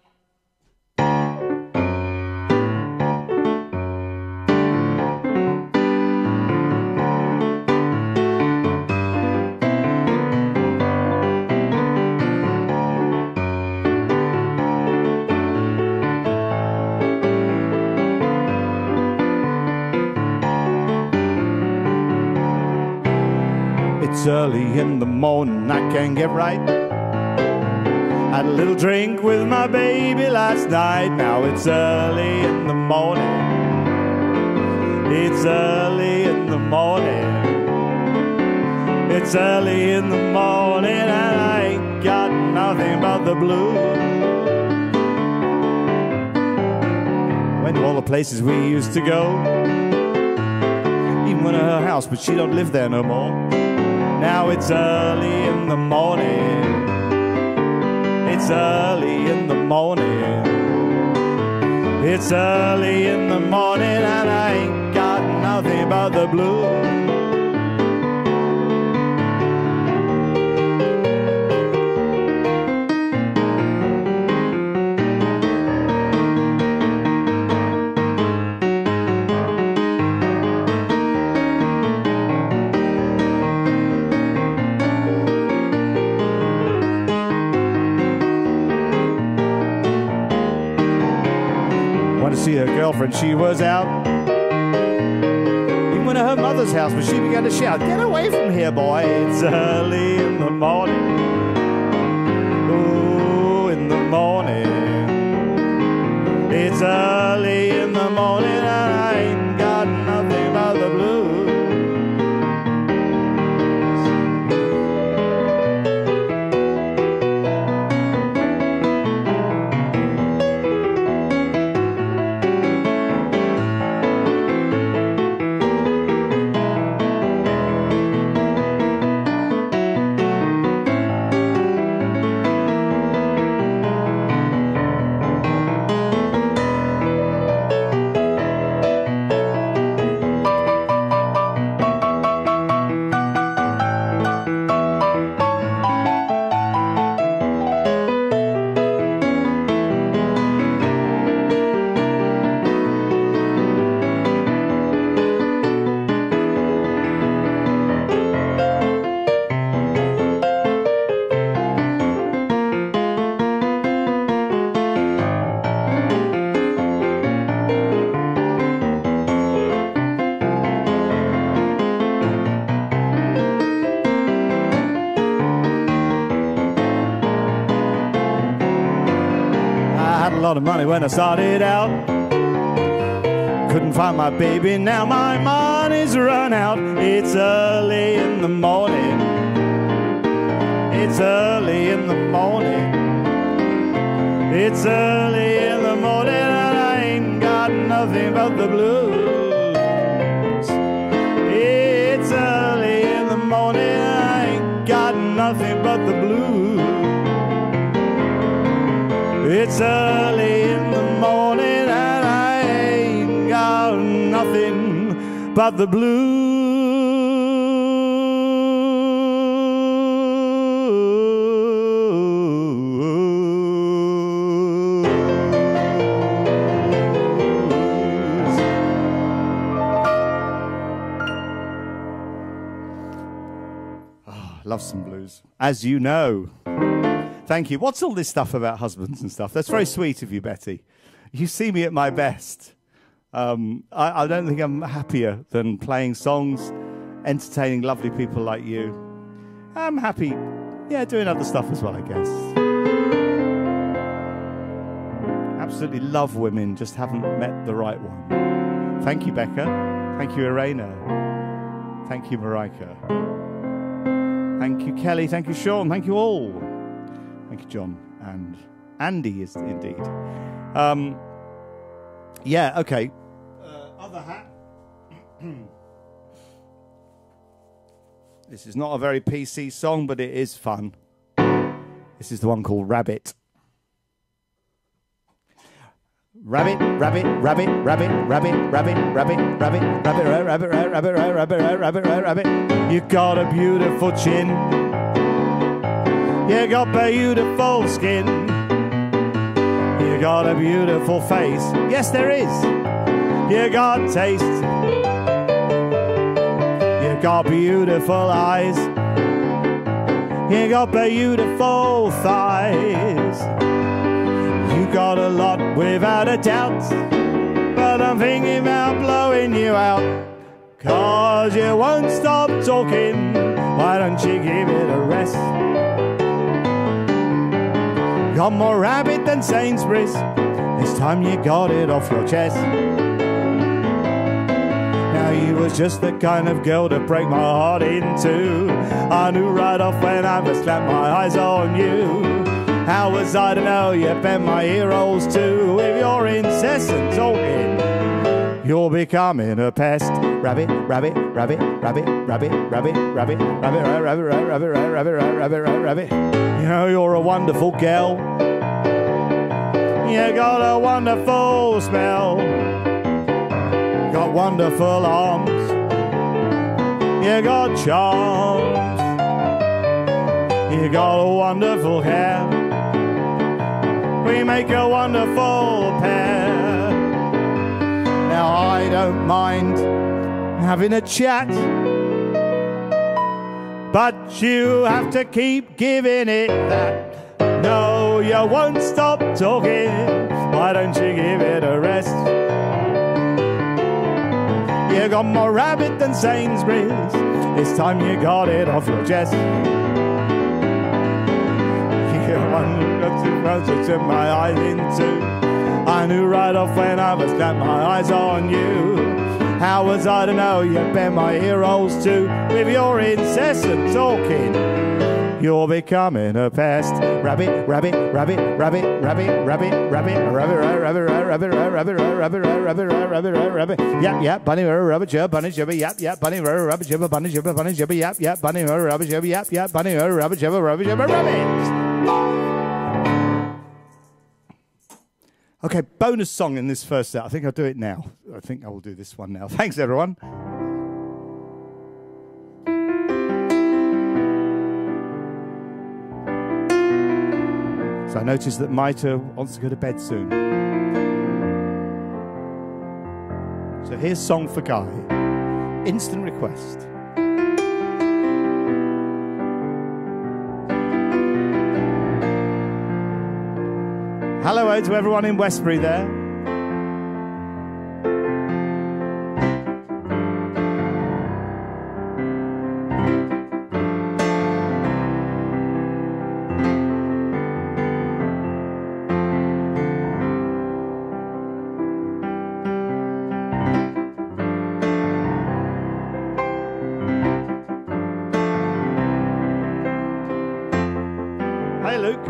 It's early in the morning, I can't get right. Had a little drink with my baby last night. Now it's early in the morning. It's early in the morning. It's early in the morning, and I ain't got nothing but the blues. Went to all the places we used to go. Even went to her house, but she don't live there no more. Now it's early in the morning. It's early in the morning. It's early in the morning, and I ain't got nothing but the blues. See her girlfriend, she was out. Even went to her mother's house, but she began to shout, "Get away from here, boy, it's early in the morning." Oh, in the morning. It's early in the morning, and I ain't got nothing but the blues. lot of money when I started out. Couldn't find my baby, now my money's run out. It's early in the morning. It's early in the morning. It's early in the morning and I ain't got nothing but the blues. It's early in the morning and I ain't got nothing but the blues. It's early in the morning and I ain't got nothing but the blues. Love some blues, as you know. Thank you. What's all this stuff about husbands and stuff? That's very sweet of you, Betty. You see me at my best. Um, I, I don't think I'm happier than playing songs, entertaining lovely people like you. I'm happy, yeah, doing other stuff as well, I guess. Absolutely love women, just haven't met the right one. Thank you, Becca. Thank you, Irena. Thank you, Marika. Thank you, Kelly. Thank you, Sean. Thank you all. Thank you, John. And Andy is indeed. Um, yeah, okay. Uh, other hat. This is not a very P C song, but it is fun. This is the one called Rabbit. Rabbit, rabbit, rabbit, rabbit, rabbit, rabbit, rabbit, rabbit, rabbit, rabbit, rabbit, rabbit, rabbit, rabbit, rabbit. You got a beautiful chin. You got beautiful skin. You got a beautiful face. Yes, there is. You got taste. You got beautiful eyes. You got beautiful thighs. You got a lot without a doubt, but I'm thinking about blowing you out. Cause you won't stop talking, why don't you give it a rest? Got more rabbit than Sainsbury's, this time you got it off your chest. Now you was just the kind of girl to break my heart in two. I knew right off when I first slapped my eyes on you. How was I to know you bent my ear holes too? With your incessant talking, you're becoming a pest. Rabbit, rabbit, rabbit, rabbit, rabbit, rabbit, rabbit, rabbit, rabbit, rabbit, rabbit, rabbit, rabbit, rabbit, rabbit. You know you're a wonderful girl. You got a wonderful smell. Got wonderful arms. You got charms. You got a wonderful hair. We make a wonderful pair. Now I don't mind having a chat, but you have to keep giving it that. No, you won't stop talking, why don't you give it a rest? You got more rabbit than Sainsbury's, this time you got it off your chest. To turn my eyes into, I knew right off when I was slapped my eyes on you. How was I to know you bent my ear holes too? With your incessant talking, you're becoming a pest. Rabbit, rabbit, rabbit, rabbit, rabbit, rabbit, rabbit, rabbit, rabbit, rabbit, rabbit, rabbit, rabbit, rabbit, rabbit, rabbit. Yap, yap, bunny, rabbit, jib, bunny, jibber, yap, yap, bunny, rabbit, jibber, bunny, jibber, bunny, jibber, yap, yap, bunny, rabbit, jibber, yap, yap, bunny, rabbit, jibber, rabbit, jibber, rabbit. Okay, bonus song in this first set. I think I'll do it now. I think I will do this one now. Thanks, everyone. So I noticed that Maita wants to go to bed soon. So here's Song for Guy. Instant request. Hello to everyone in Westbury there. Hey, Luke.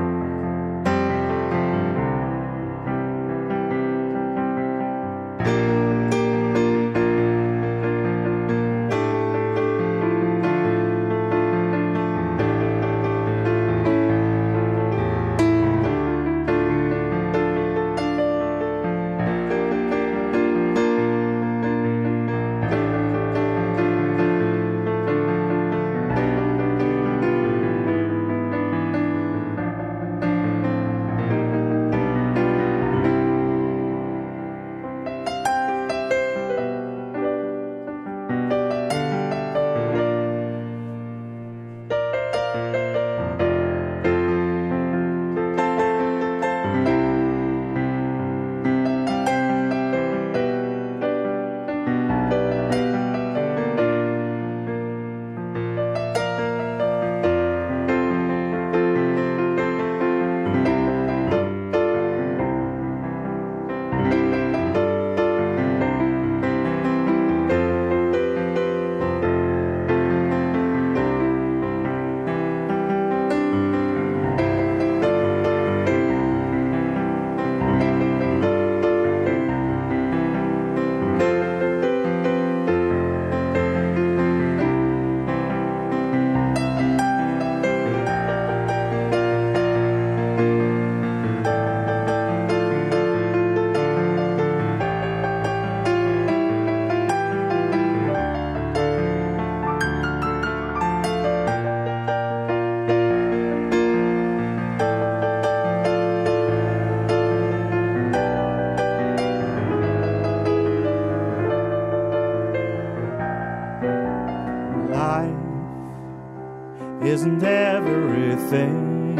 Isn't everything,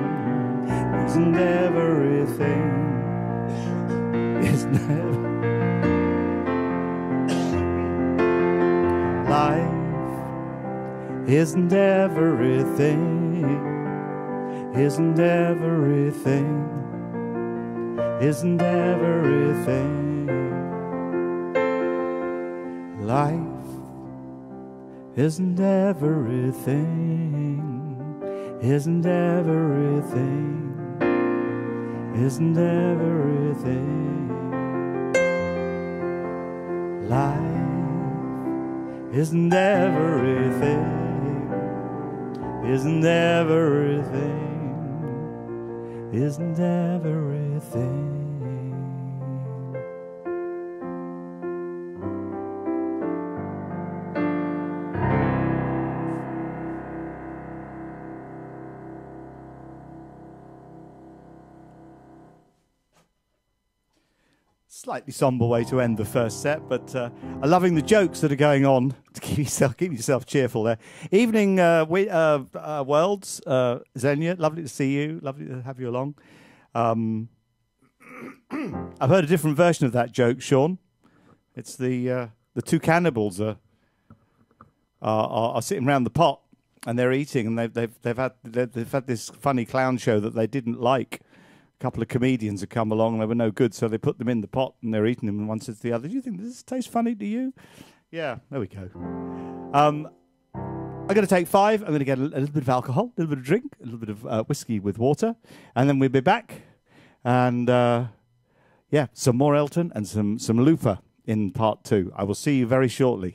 isn't everything, isn't ever life, isn't everything, isn't everything, isn't everything, life. Isn't everything, isn't everything, isn't everything, life, isn't everything, isn't everything, isn't everything. Slightly somber way to end the first set, but uh, I'm loving the jokes that are going on to keep yourself keep yourself cheerful there. Evening, uh, we, uh, uh, Worlds, uh, Xenia, lovely to see you, lovely to have you along. Um, I've heard a different version of that joke, Sean. It's the uh, the two cannibals are, are are are sitting around the pot and they're eating, and they've they've they've had they've, they've had this funny clown show that they didn't like. Couple of comedians had come along and they were no good, so they put them in the pot and they're eating them, and one says to the other, do you think this tastes funny to you? Yeah, there we go. Um, I'm going to take five. I'm going to get a, a little bit of alcohol, a little bit of drink, a little bit of uh, whiskey with water, and then we'll be back. And uh, yeah, some more Elton and some, some Looper in part two. I will see you very shortly.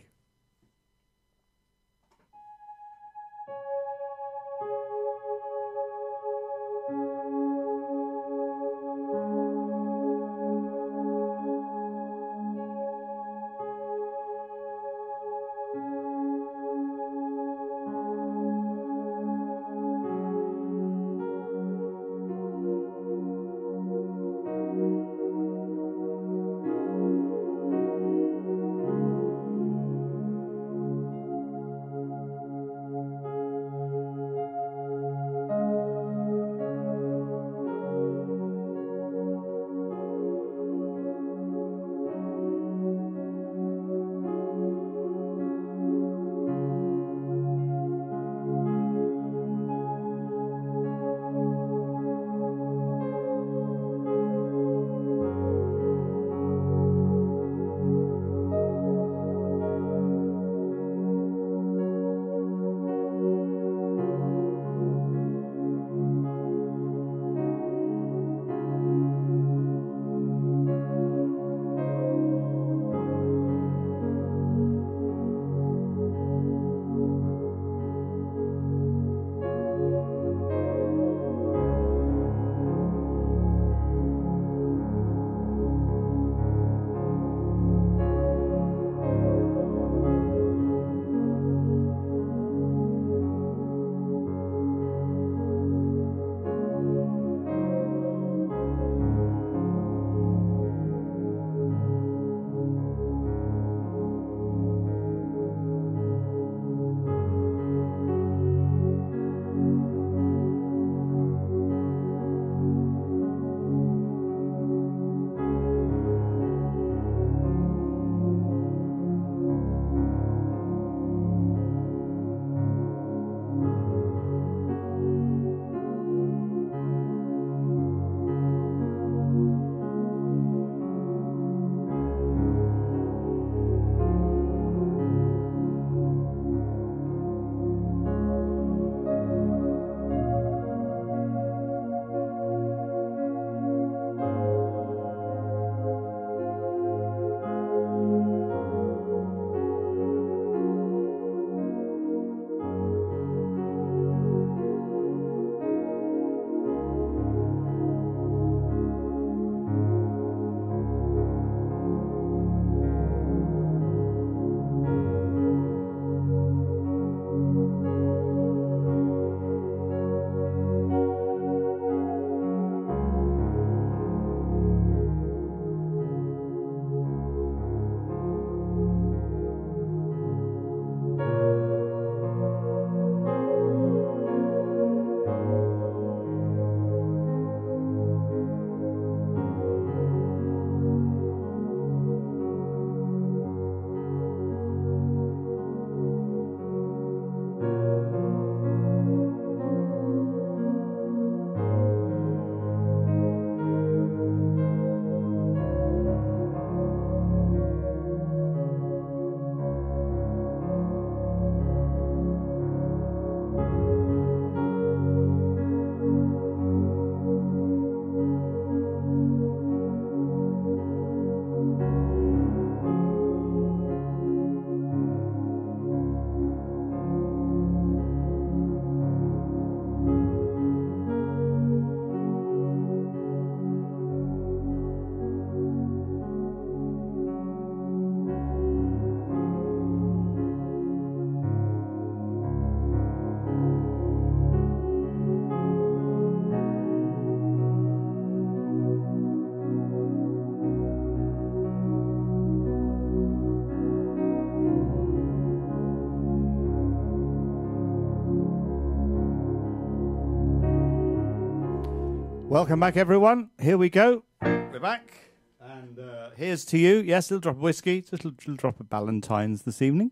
Welcome back, everyone. Here we go. We're back. And uh, here's to you. Yes, a little drop of whiskey. Just a little, little drop of Ballantines this evening.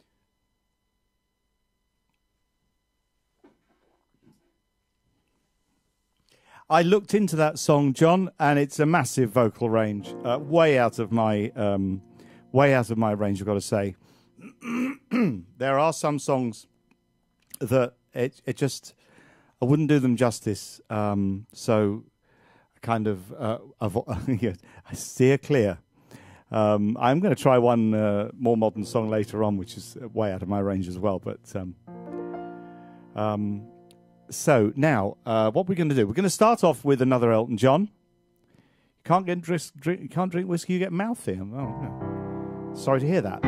I looked into that song, John, and it's a massive vocal range. Uh, way out of my... Um, way out of my range, I've got to say. There are some songs that it, it just... I wouldn't do them justice. Um, so... kind of uh, avo- I steer clear. Um, I'm going to try one uh, more modern song later on, which is way out of my range as well. But um, um, so now, uh, what we're going to do? We're going to start off with another Elton John. You can't get drink, drink, you can't drink whiskey. You get mouthy. Oh, no. Sorry to hear that.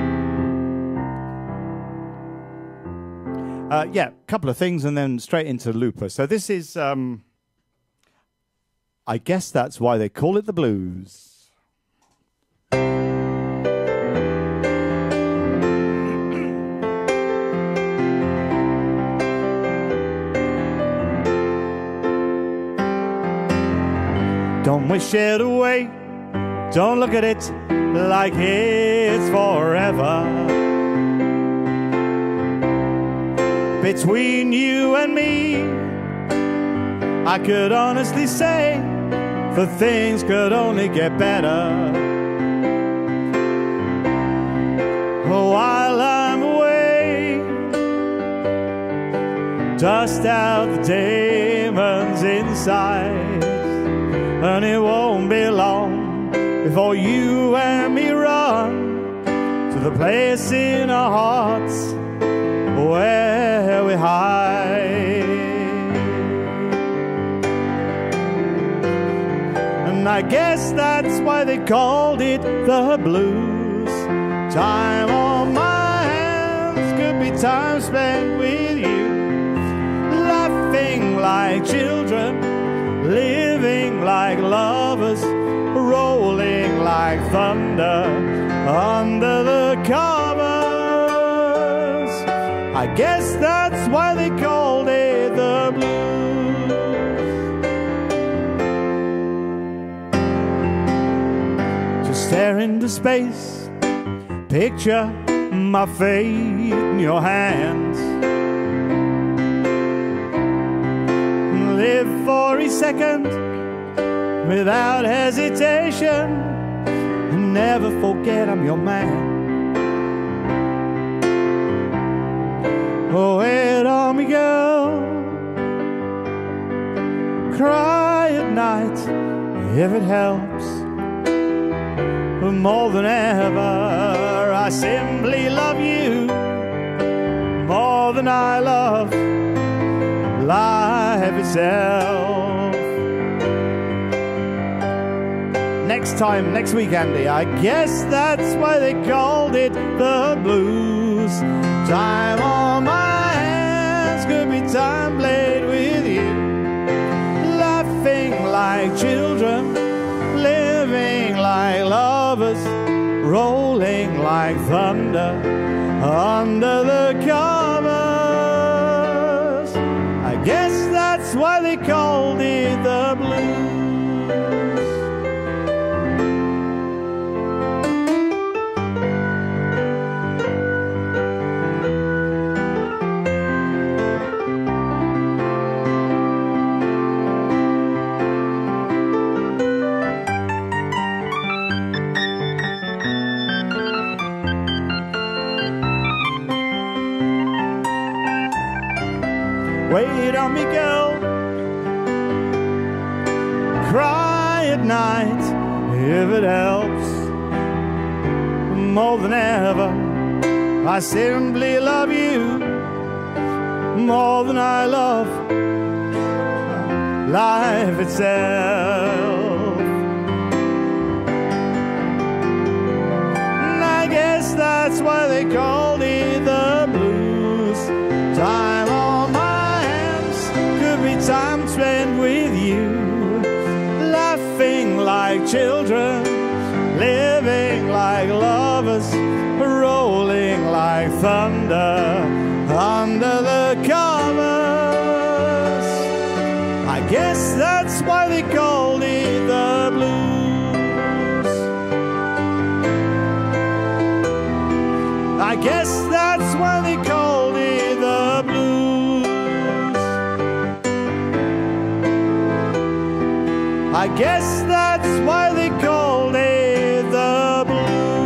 Uh, yeah, a couple of things, and then straight into Looper. So this is. Um, I guess that's why they call it the blues. Don't wish it away. Don't look at it like it's forever. Between you and me, I could honestly say that things could only get better. While I'm away, dust out the demons inside, and it won't be long before you and me run to the place in our hearts where we hide. And I guess that's why they called it the blues. Time on my hands could be time spent with you, laughing like children, living like lovers, rolling like thunder under the covers. I guess that's why they called it the blues. Just stare into space, picture my fate in your hands, live for a second without hesitation, and never forget I'm your man. Oh, wait on me, girl, cry at night if it helps, but more than ever I simply love you more than I love life itself. Next time, next week, Andy, I guess that's why they called it the blues. Time on my hands could be time played with you, laughing like children, living like lovers, rolling like thunder under the covers. I guess that's why they called it the blues. Wait on me, girl, cry at night if it helps, more than ever I simply love you more than I love life itself. And I guess that's why they called it the blues. Time on my time spent with you, laughing like children, living like lovers, rolling like thunder under the covers. I guess that's why they called it the blues. I guess that's why they called it the blues. I guess that's why they called it the blues.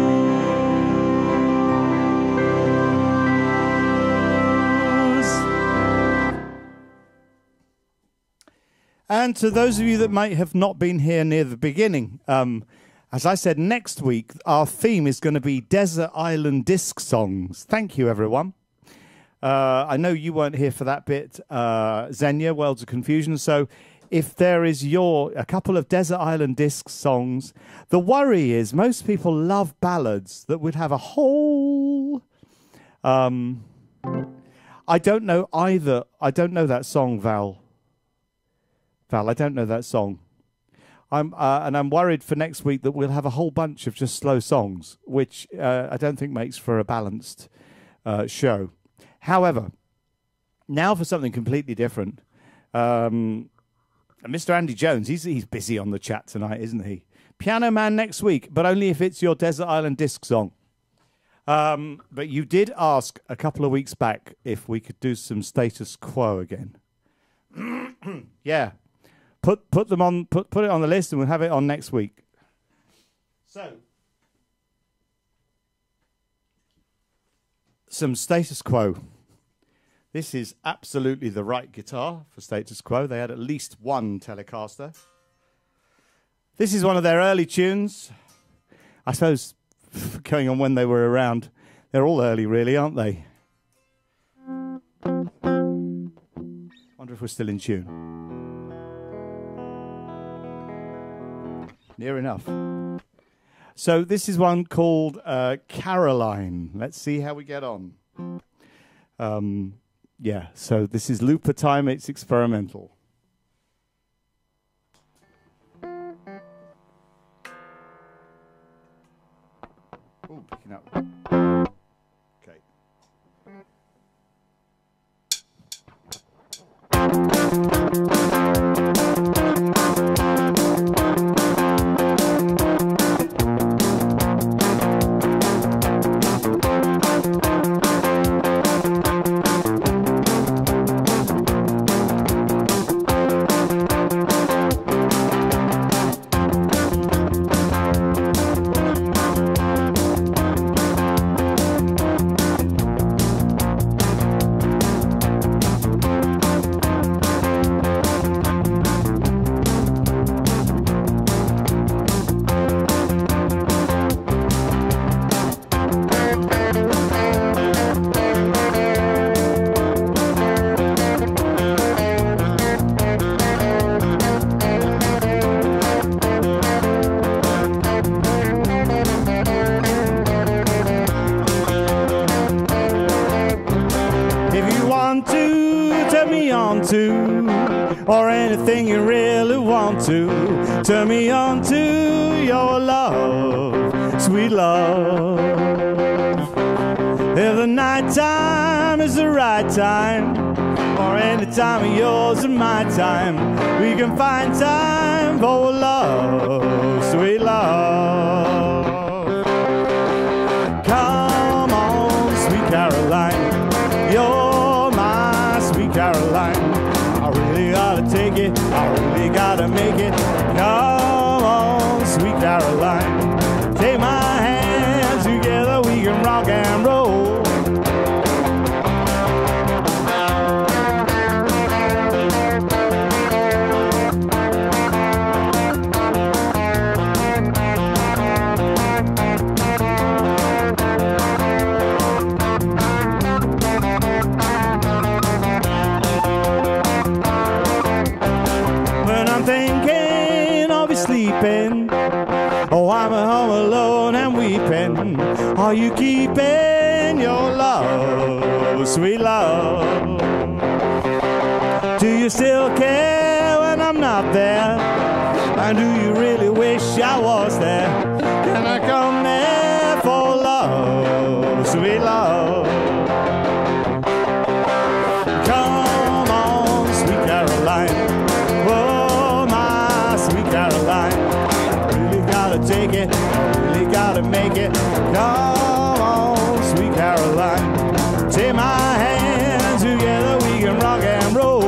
And to those of you that might have not been here near the beginning, um, as I said, next week our theme is going to be Desert Island Disc Songs. Thank you, everyone. Uh, I know you weren't here for that bit, uh, Xenia, Worlds of Confusion. So if there is your a couple of Desert Island Disc songs, the worry is most people love ballads that would have a whole... Um, I don't know either. I don't know that song, Val. Val, I don't know that song. I'm uh, and I'm worried for next week that we'll have a whole bunch of just slow songs, which uh, I don't think makes for a balanced uh, show. However, now for something completely different. Um, Mister Andy Jones, he's he's busy on the chat tonight, isn't he? Piano Man next week, but only if it's your Desert Island Disc song. Um, but you did ask a couple of weeks back if we could do some Status Quo again. Yeah. Put put them on put put it on the list and we'll have it on next week. So some Status Quo. This is absolutely the right guitar for Status Quo. They had at least one Telecaster. This is one of their early tunes. I suppose going on when they were around, they're all early really, aren't they? Wonder if we're still in tune. Near enough. So this is one called uh, Caroline. Let's see how we get on. Um, yeah, so this is Looper time. It's experimental. Oh, picking up. Okay. Or anything you really want to, turn me on to your love, sweet love. If the night time is the right time, or any time of yours and my time, we can find time for love, sweet love. Come on, sweet Caroline, you're my sweet Caroline. I really gotta take it, I really gotta make it. Come on, sweet Caroline, take my hand, together we can rock and roll. Oh, I'm home alone and weeping. Are you keeping your love, sweet love? Do you still care when I'm not there? And do you really wish I was there? Can I come there for love, sweet love? Come on, sweet Caroline, oh my make it. Come on, sweet Caroline, take my hand, together we can rock and roll.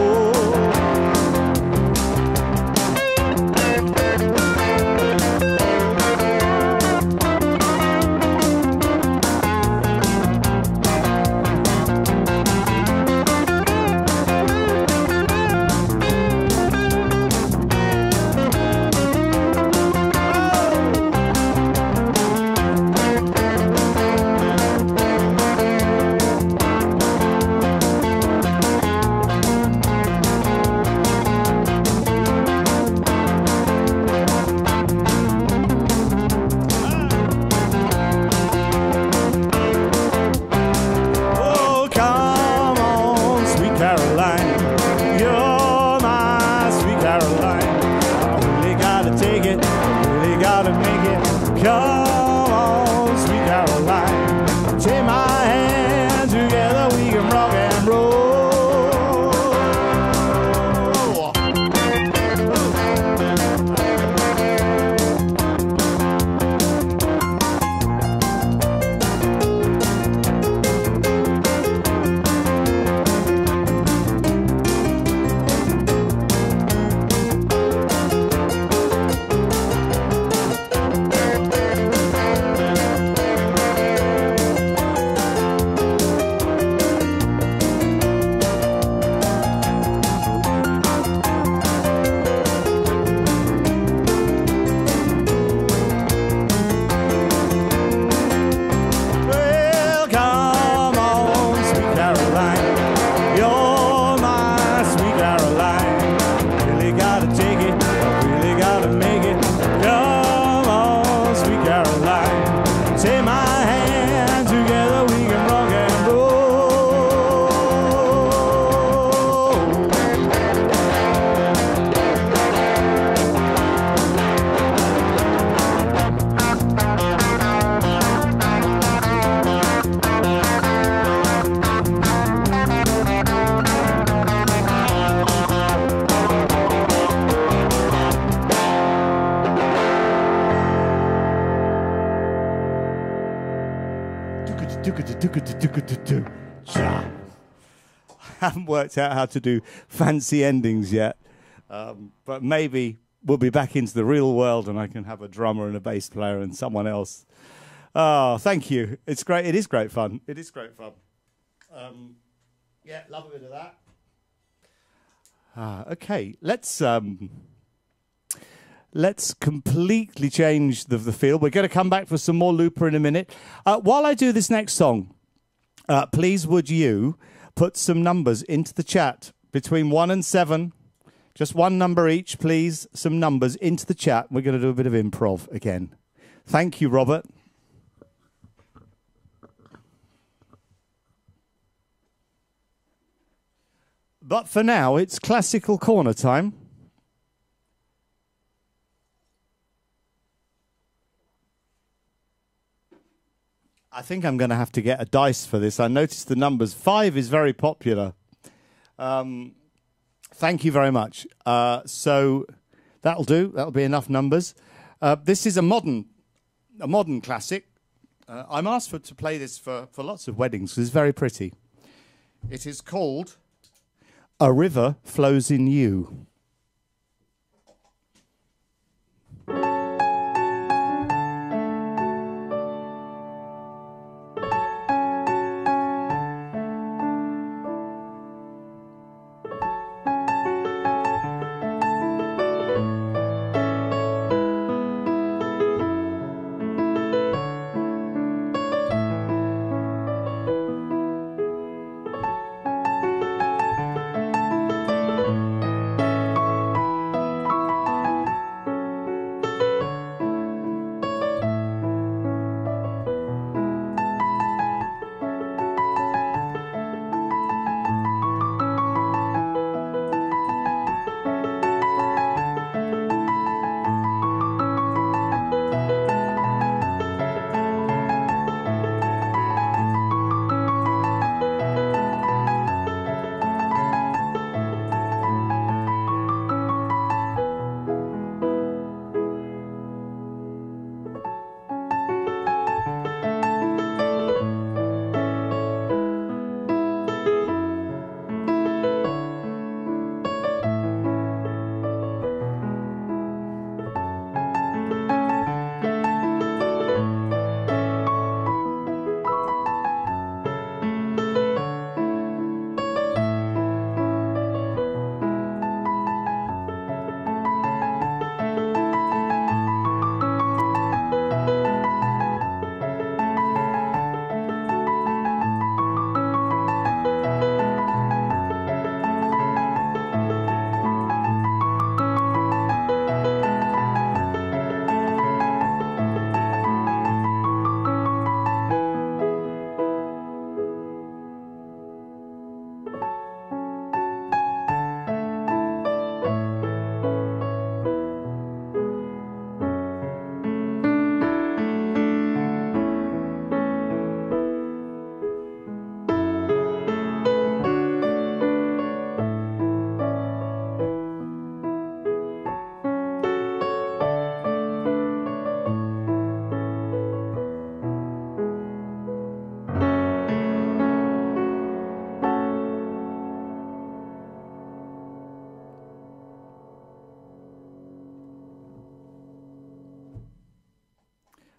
I haven't worked out how to do fancy endings yet, um, but maybe we'll be back into the real world and I can have a drummer and a bass player and someone else. Oh, thank you. It's great. It is great fun. It is great fun. Um, yeah, love a bit of that. Ah, okay, let's um, let's completely change the, the feel. We're going to come back for some more Looper in a minute. Uh, while I do this next song, uh, please would you put some numbers into the chat between one and seven. Just one number each, please. Some numbers into the chat. We're going to do a bit of improv again. Thank you, Robert. But for now, it's classical corner time. I think I'm going to have to get a dice for this. I noticed the numbers. Five is very popular. Um, thank you very much. Uh, so that'll do. That'll be enough numbers. Uh, this is a modern, a modern classic. Uh, I'm asked for to play this for, for lots of weddings because it's very pretty. It is called A River Flows in You.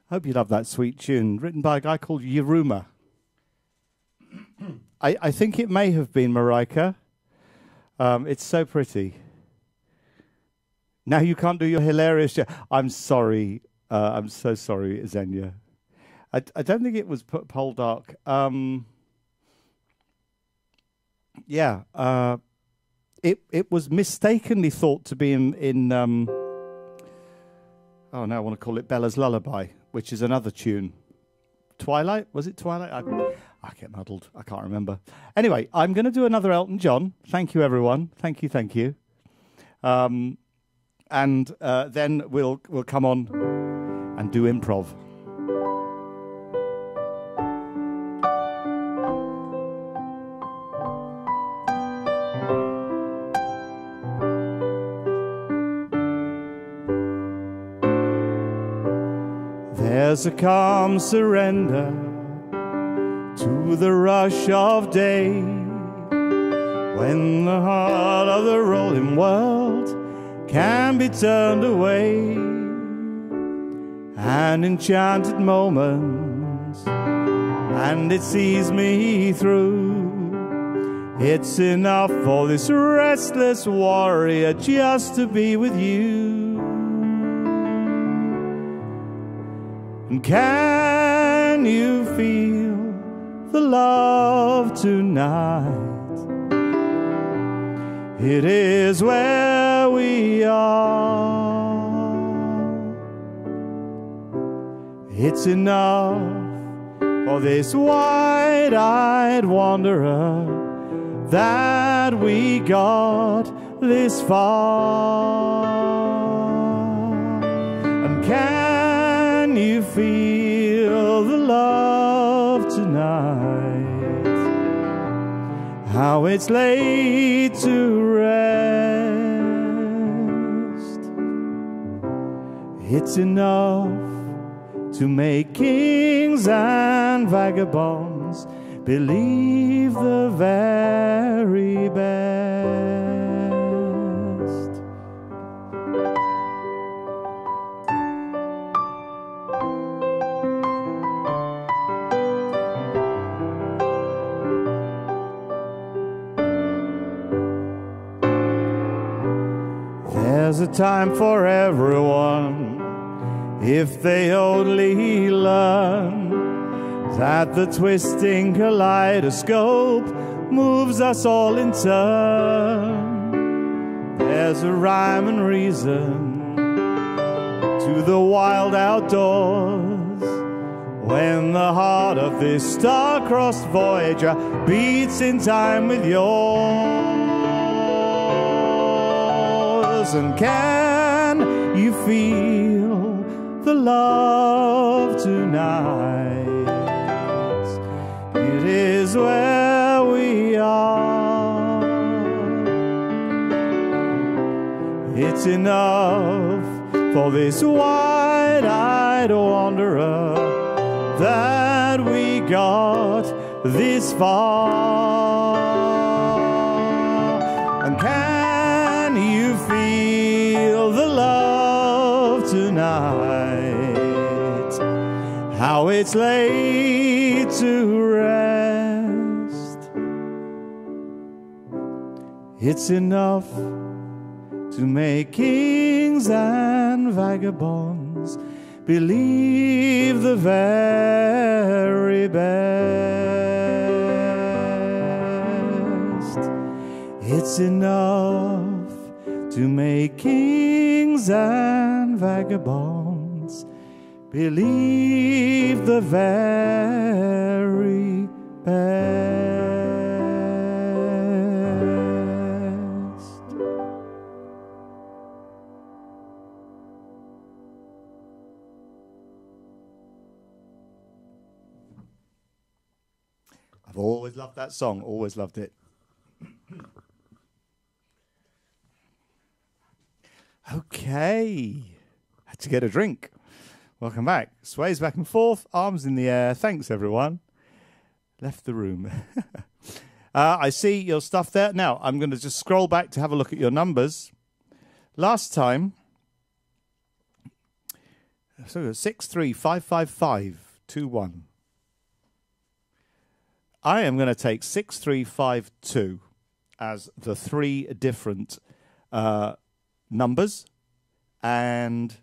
I hope you love that sweet tune, written by a guy called Yeruma. I, I think it may have been Marika. Um, it's so pretty. Now you can't do your hilarious joke. I'm sorry. Uh, I'm so sorry, Xenia. I, I don't think it was P- Poldark. Um, yeah. Uh, it it was mistakenly thought to be in... in um, oh, now I want to call it Bella's Lullaby, which is another tune. Twilight? Was it Twilight? I, I get muddled. I can't remember. Anyway, I'm going to do another Elton John. Thank you, everyone. Thank you, thank you. Um, and uh, then we'll we'll come on and do improv. There's a calm surrender to the rush of day when the heart of the rolling world can be turned away. An enchanted moment, and it sees me through. It's enough for this restless warrior just to be with you. And can you feel the love tonight? It is where we are. It's enough for this wide-eyed wanderer that we got this far. And can you feel the love tonight? How it's laid to rest. It's enough to make kings and vagabonds believe the very best. There's a time for everyone if they only learn that the twisting kaleidoscope moves us all in turn. There's a rhyme and reason to the wild outdoors when the heart of this star-crossed voyager beats in time with yours. And can you feel the love tonight? It is where we are. It's enough for this wide-eyed wanderer that we got this far. And can you feel the love tonight? How it's laid to rest. It's enough to make kings and vagabonds believe the very best. It's enough to make kings and vagabonds believe the very best. I've always loved that song, always loved it. Okay, had to get a drink. Welcome back. Sways back and forth, arms in the air. Thanks, everyone. Left the room. uh, I see your stuff there. Now, I'm going to just scroll back to have a look at your numbers. Last time, So six three five five five two one. I am going to take six three five two as the three different uh, numbers, and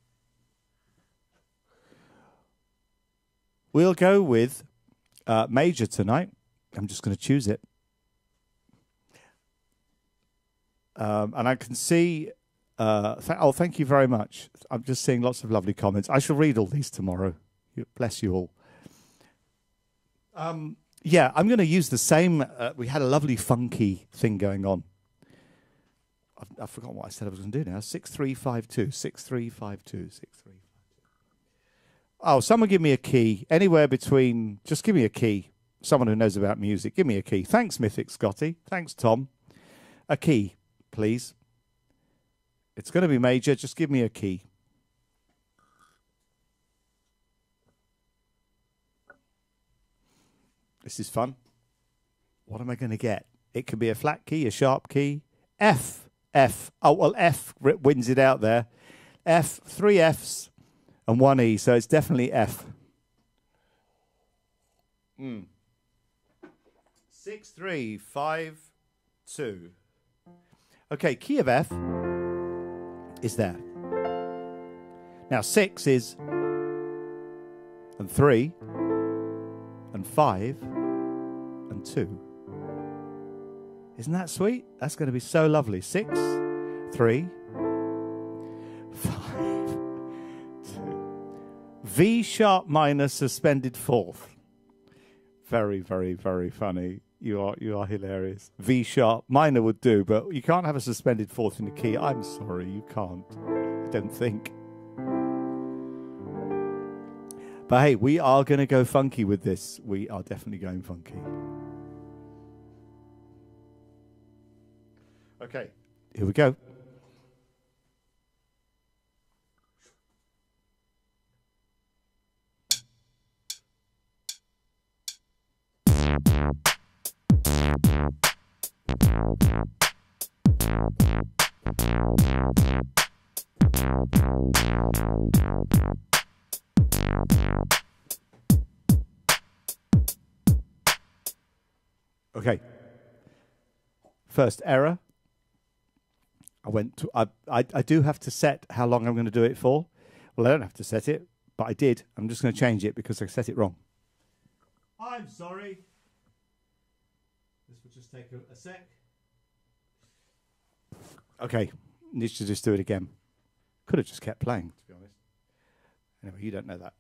we'll go with uh, major tonight. I'm just going to choose it. Um, and I can see... Uh, th oh, thank you very much. I'm just seeing lots of lovely comments. I shall read all these tomorrow. Bless you all. Um, yeah, I'm going to use the same... Uh, we had a lovely funky thing going on. I've, I've forgotten what I said I was going to do now. six three five two, six three five two, six three five two. Oh, someone give me a key. Anywhere between... Just give me a key. Someone who knows about music. Give me a key. Thanks, Mythic Scotty. Thanks, Tom. A key, please. It's going to be major. Just give me a key. This is fun. What am I going to get? It could be a flat key, a sharp key. F. F. Oh, well, F wins it out there. F. Three Fs and one E. So it's definitely F. Mm. Six, three, five, two. Okay, key of F is there. Now six is and three and five and two. Isn't that sweet? That's going to be so lovely. Six, three, five, two. V sharp minor suspended fourth. Very, very, very funny. You are you are hilarious. V sharp minor would do, but you can't have a suspended fourth in the key. I'm sorry, you can't. I don't think. But hey, we are going to go funky with this. We are definitely going funky. Okay, here we go. Okay. First error. I went to. I, I I do have to set how long I'm going to do it for. Well, I don't have to set it, but I did. I'm just going to change it because I set it wrong. I'm sorry. This will just take a, a sec. Okay, need to just do it again. Could have just kept playing, to be honest. Anyway, you don't know that.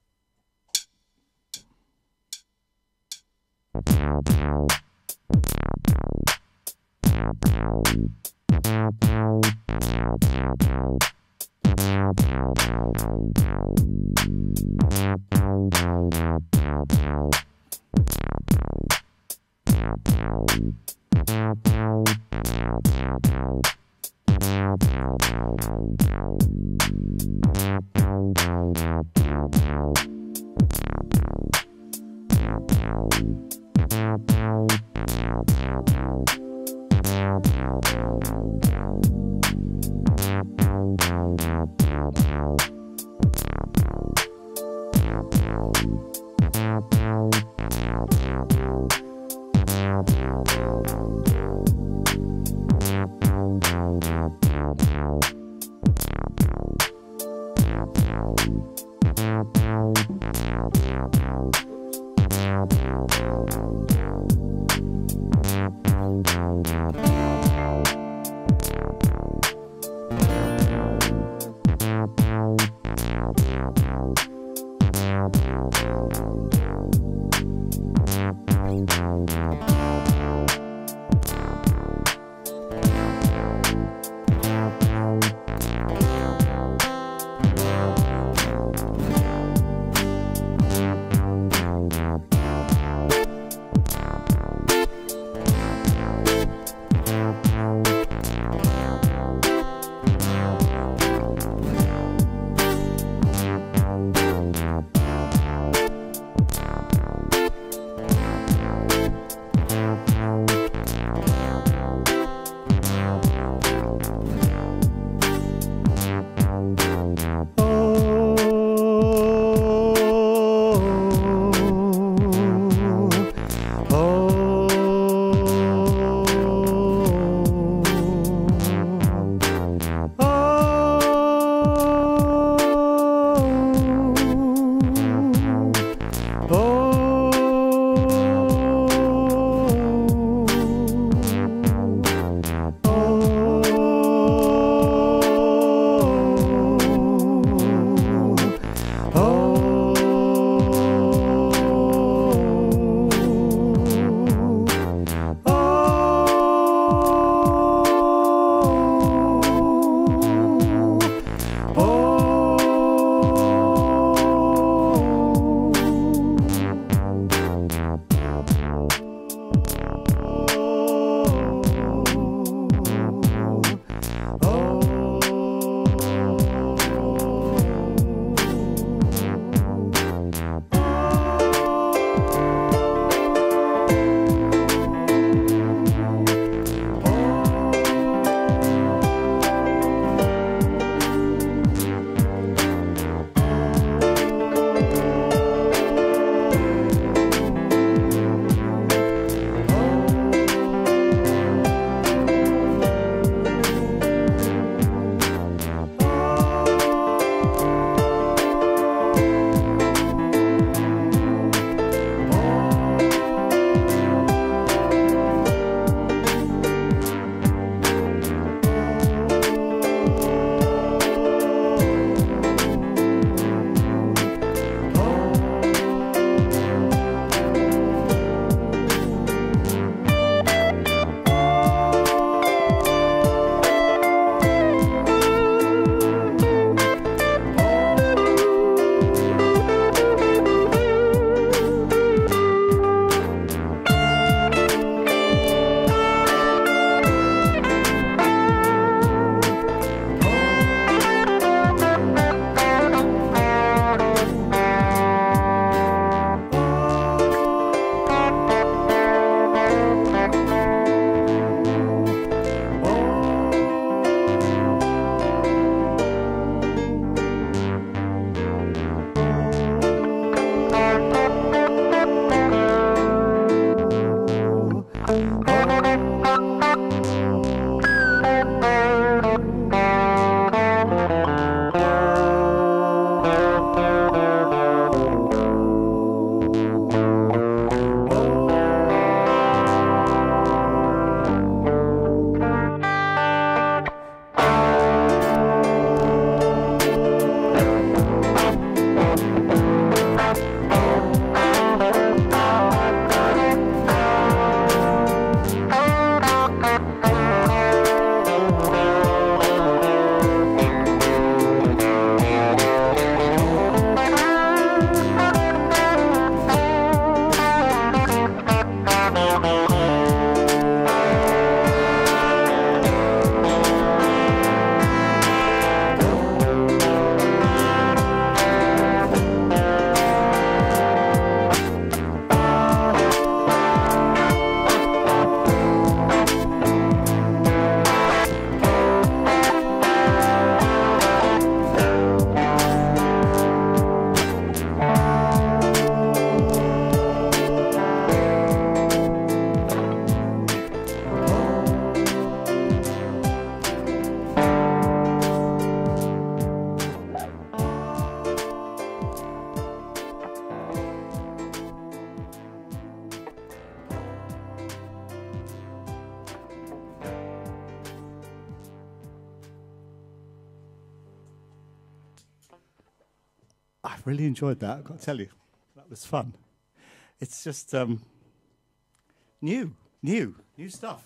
I really enjoyed that, I've got to tell you. That was fun. It's just um, new, new, new stuff.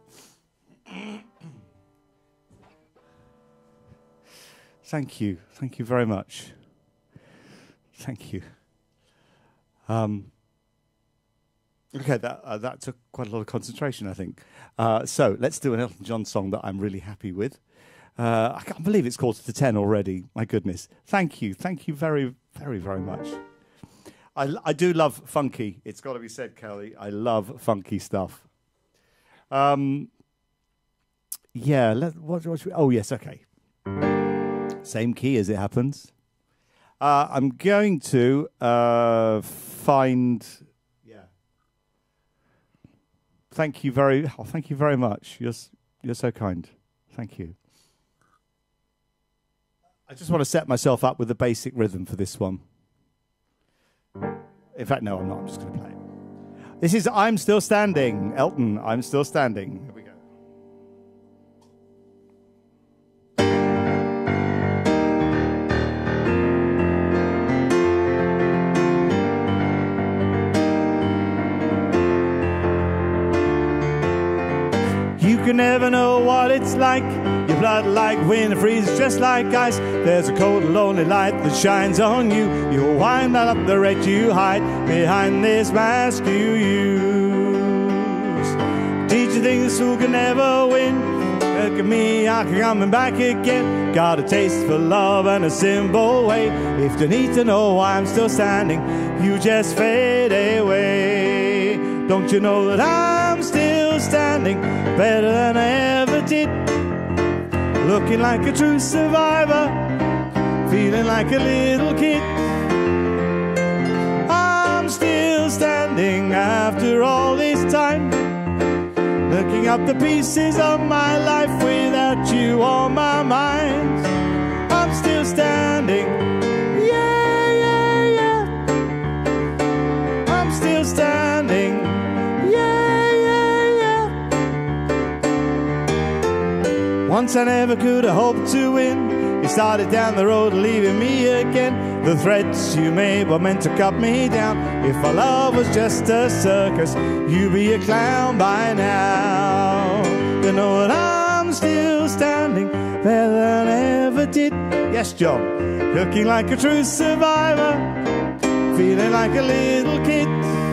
Thank you. Thank you very much. Thank you. Um, okay, that uh, that took quite a lot of concentration, I think. Uh, so let's do an Elton John song that I'm really happy with. Uh, I can't believe it's quarter to ten already. My goodness. Thank you. Thank you very, very, very much. I, I do love funky. It's got to be said, Kelly. I love funky stuff. Um, yeah. Let, what, what should we, oh, yes. Okay. Same key as it happens. Uh, I'm going to uh, find. Yeah. Thank you very. Oh, thank you very much. You're you're so kind. Thank you. I just want to set myself up with a basic rhythm for this one. In fact, no, I'm not. I'm just going to play it. This is "I'm Still Standing." Elton, "I'm Still Standing." Here we go. You can never know what it's like. Your blood like wind freezes just like ice. There's a cold lonely light that shines on you. You'll wind up the wreck you hide behind this mask you use. Teach you things who can never win. Look at me, I'm coming back again. Got a taste for love and a simple way. If you need to know why I'm still standing, you just fade away. Don't you know that I'm still standing, better than I ever did? Looking like a true survivor, feeling like a little kid. I'm still standing after all this time, looking up the pieces of my life without you on my mind. I'm still standing, yeah, yeah, yeah. I'm still standing, yeah, yeah, yeah. Once I never could have hoped to win. You started down the road leaving me again. The threats you made were meant to cut me down. If our love was just a circus, you'd be a clown by now. You know that I'm still standing, better than I ever did. Yes, John. Looking like a true survivor, feeling like a little kid.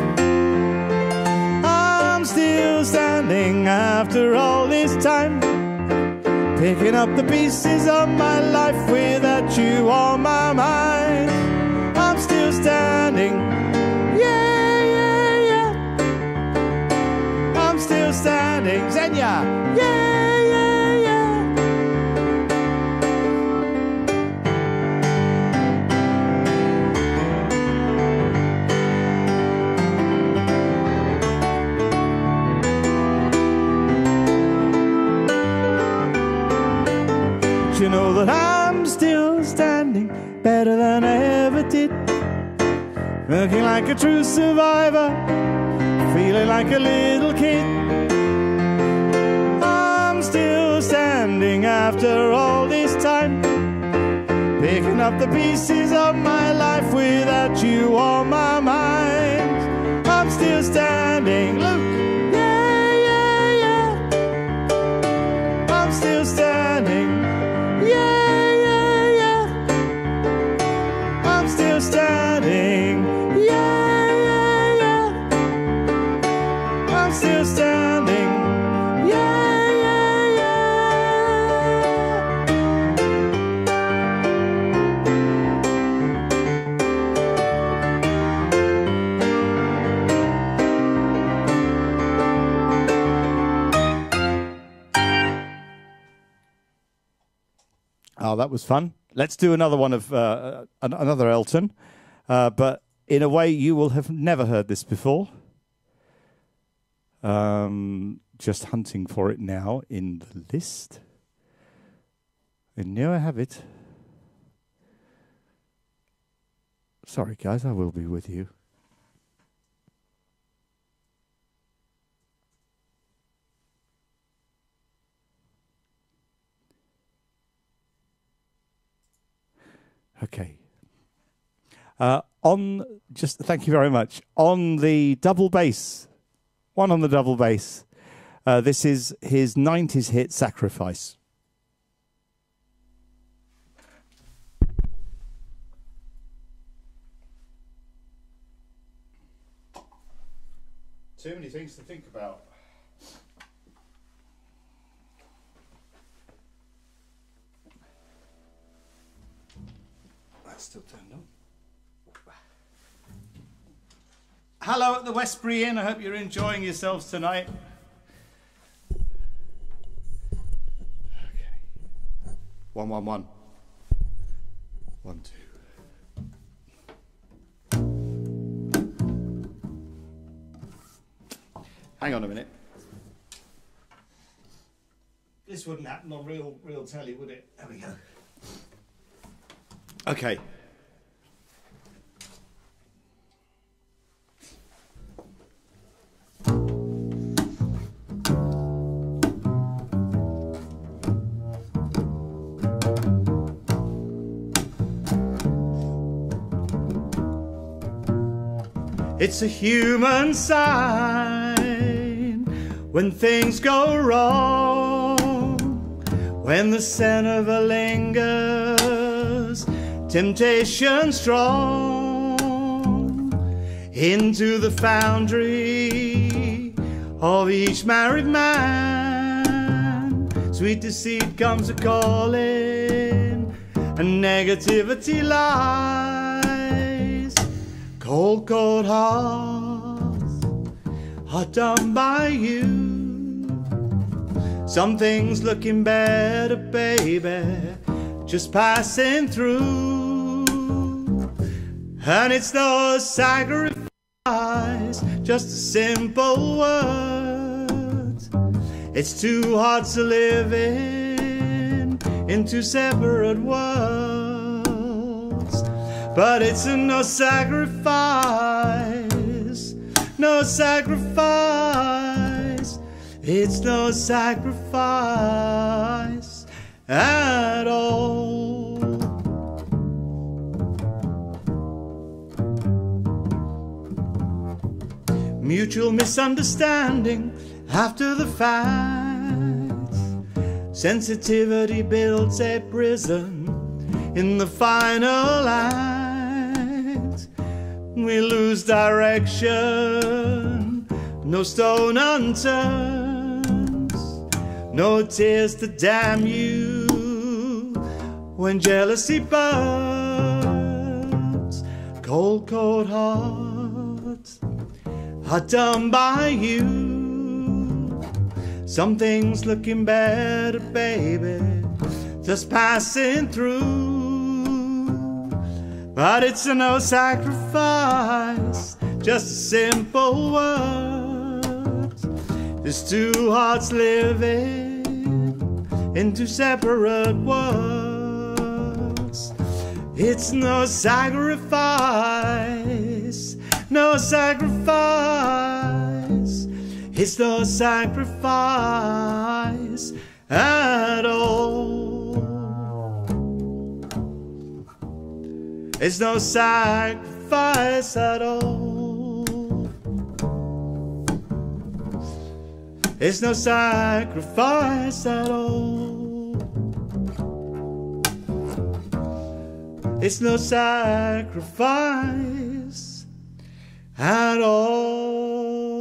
I'm still standing after all this time, picking up the pieces of my life without you on my mind. I'm still standing, yeah, yeah, yeah. I'm still standing, Xenia, yeah, yeah, yeah. You know that I'm still standing, better than I ever did. Looking like a true survivor, feeling like a little kid. I'm still standing after all this time, picking up the pieces of my life without you on my mind. I'm still standing, look, yeah, yeah, yeah. I'm still standing, yeah, yeah, yeah. I'm still standing, yeah, yeah, yeah. I'm still standing, yeah, yeah, Oh, that was fun. Let's do another one of uh, an- another Elton, uh, but in a way you will have never heard this before. Um, just hunting for it now in the list. And now I have it. Sorry, guys, I will be with you. Okay. Uh, on, just thank you very much. On the double bass, one on the double bass. Uh, this is his nineties hit, Sacrifice. Too many things to think about. That's still turned on. Hello at the Westbury Inn. I hope you're enjoying yourselves tonight. Okay. One, one, one. One, two. Hang on a minute. This wouldn't happen on real, real telly, would it? There we go. Okay. It's a human sign when things go wrong, when the scent of a lingers, temptation strong, into the foundry of each married man. Sweet deceit comes a calling, and negativity lies. Cold, cold hearts are done by you. Some things looking better, baby, just passing through. And it's no sacrifice, just a simple word. It's two hearts a living in two separate worlds. But it's a no sacrifice, no sacrifice. It's no sacrifice at all. Mutual misunderstanding after the fact. Sensitivity builds a prison in the final act. We lose direction, no stone unturned, no tears to damn you when jealousy burns. Cold, cold hearts are done by you. Some things looking better, baby, just passing through. But it's a no sacrifice, just a simple word. There's two hearts living in two separate worlds. It's no sacrifice, no sacrifice. It's no sacrifice at all. It's no sacrifice at all. It's no sacrifice at all. It's no sacrifice at all.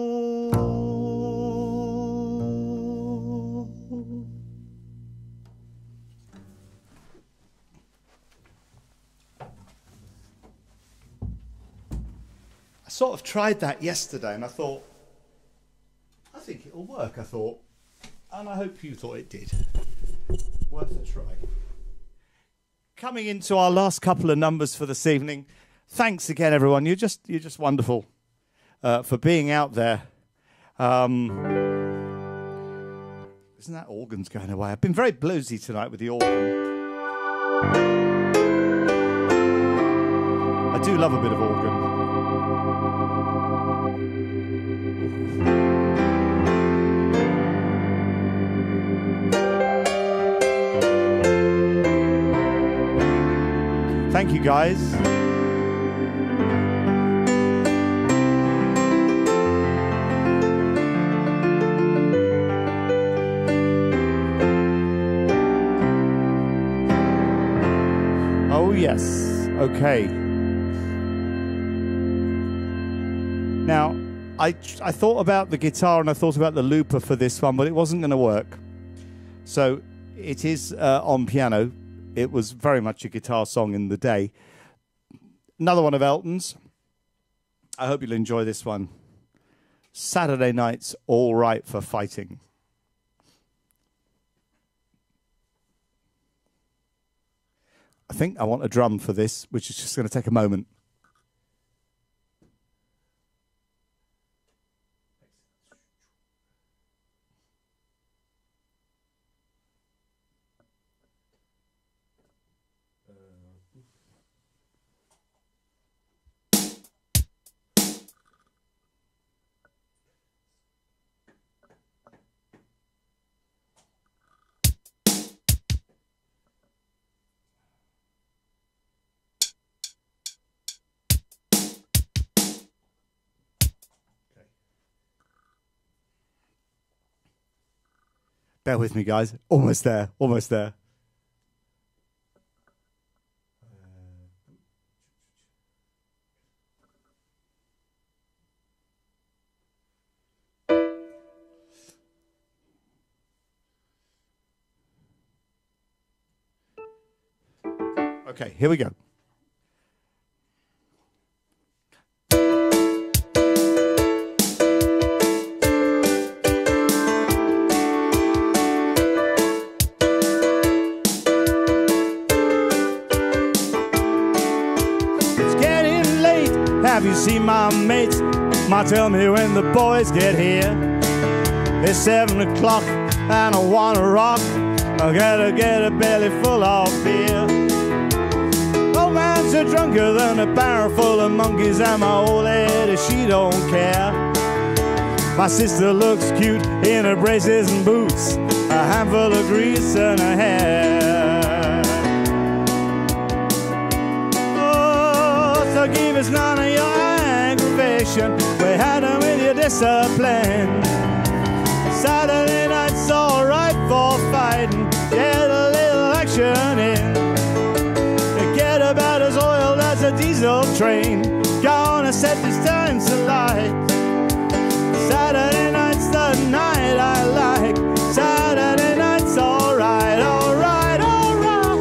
I sort of tried that yesterday and I thought, I think it'll work, I thought. And I hope you thought it did. Worth a try. Coming into our last couple of numbers for this evening. Thanks again, everyone. You're just you're just wonderful uh, for being out there. Um, isn't that organ's going away? I've been very bluesy tonight with the organ. I do love a bit of organ. Thank you, guys. yes. Okay. Now, I, I thought about the guitar and I thought about the looper for this one, but it wasn't going to work. So it is uh, on piano. It was very much a guitar song in the day. Another one of Elton's. I hope you'll enjoy this one. Saturday Night's All Right for Fighting. I think I want a drum for this, which is just going to take a moment. Bear with me, guys. Almost there. Almost there. Okay, here we go. Have you seen my mates? Ma, tell me when the boys get here. It's seven o'clock and I wanna rock. I gotta get a belly full of beer. Old man's are drunker than a barrel full of monkeys, and my old lady, she don't care. My sister looks cute in her braces and boots, a handful of grease in her hair. Oh, so give us none of your aggravation. We had them with your discipline. Saturday night's alright for fighting. Get a little action in. Get about as oiled as a diesel train. Gonna set these times alight. Saturday night's the night I like. Saturday night's alright, alright, alright.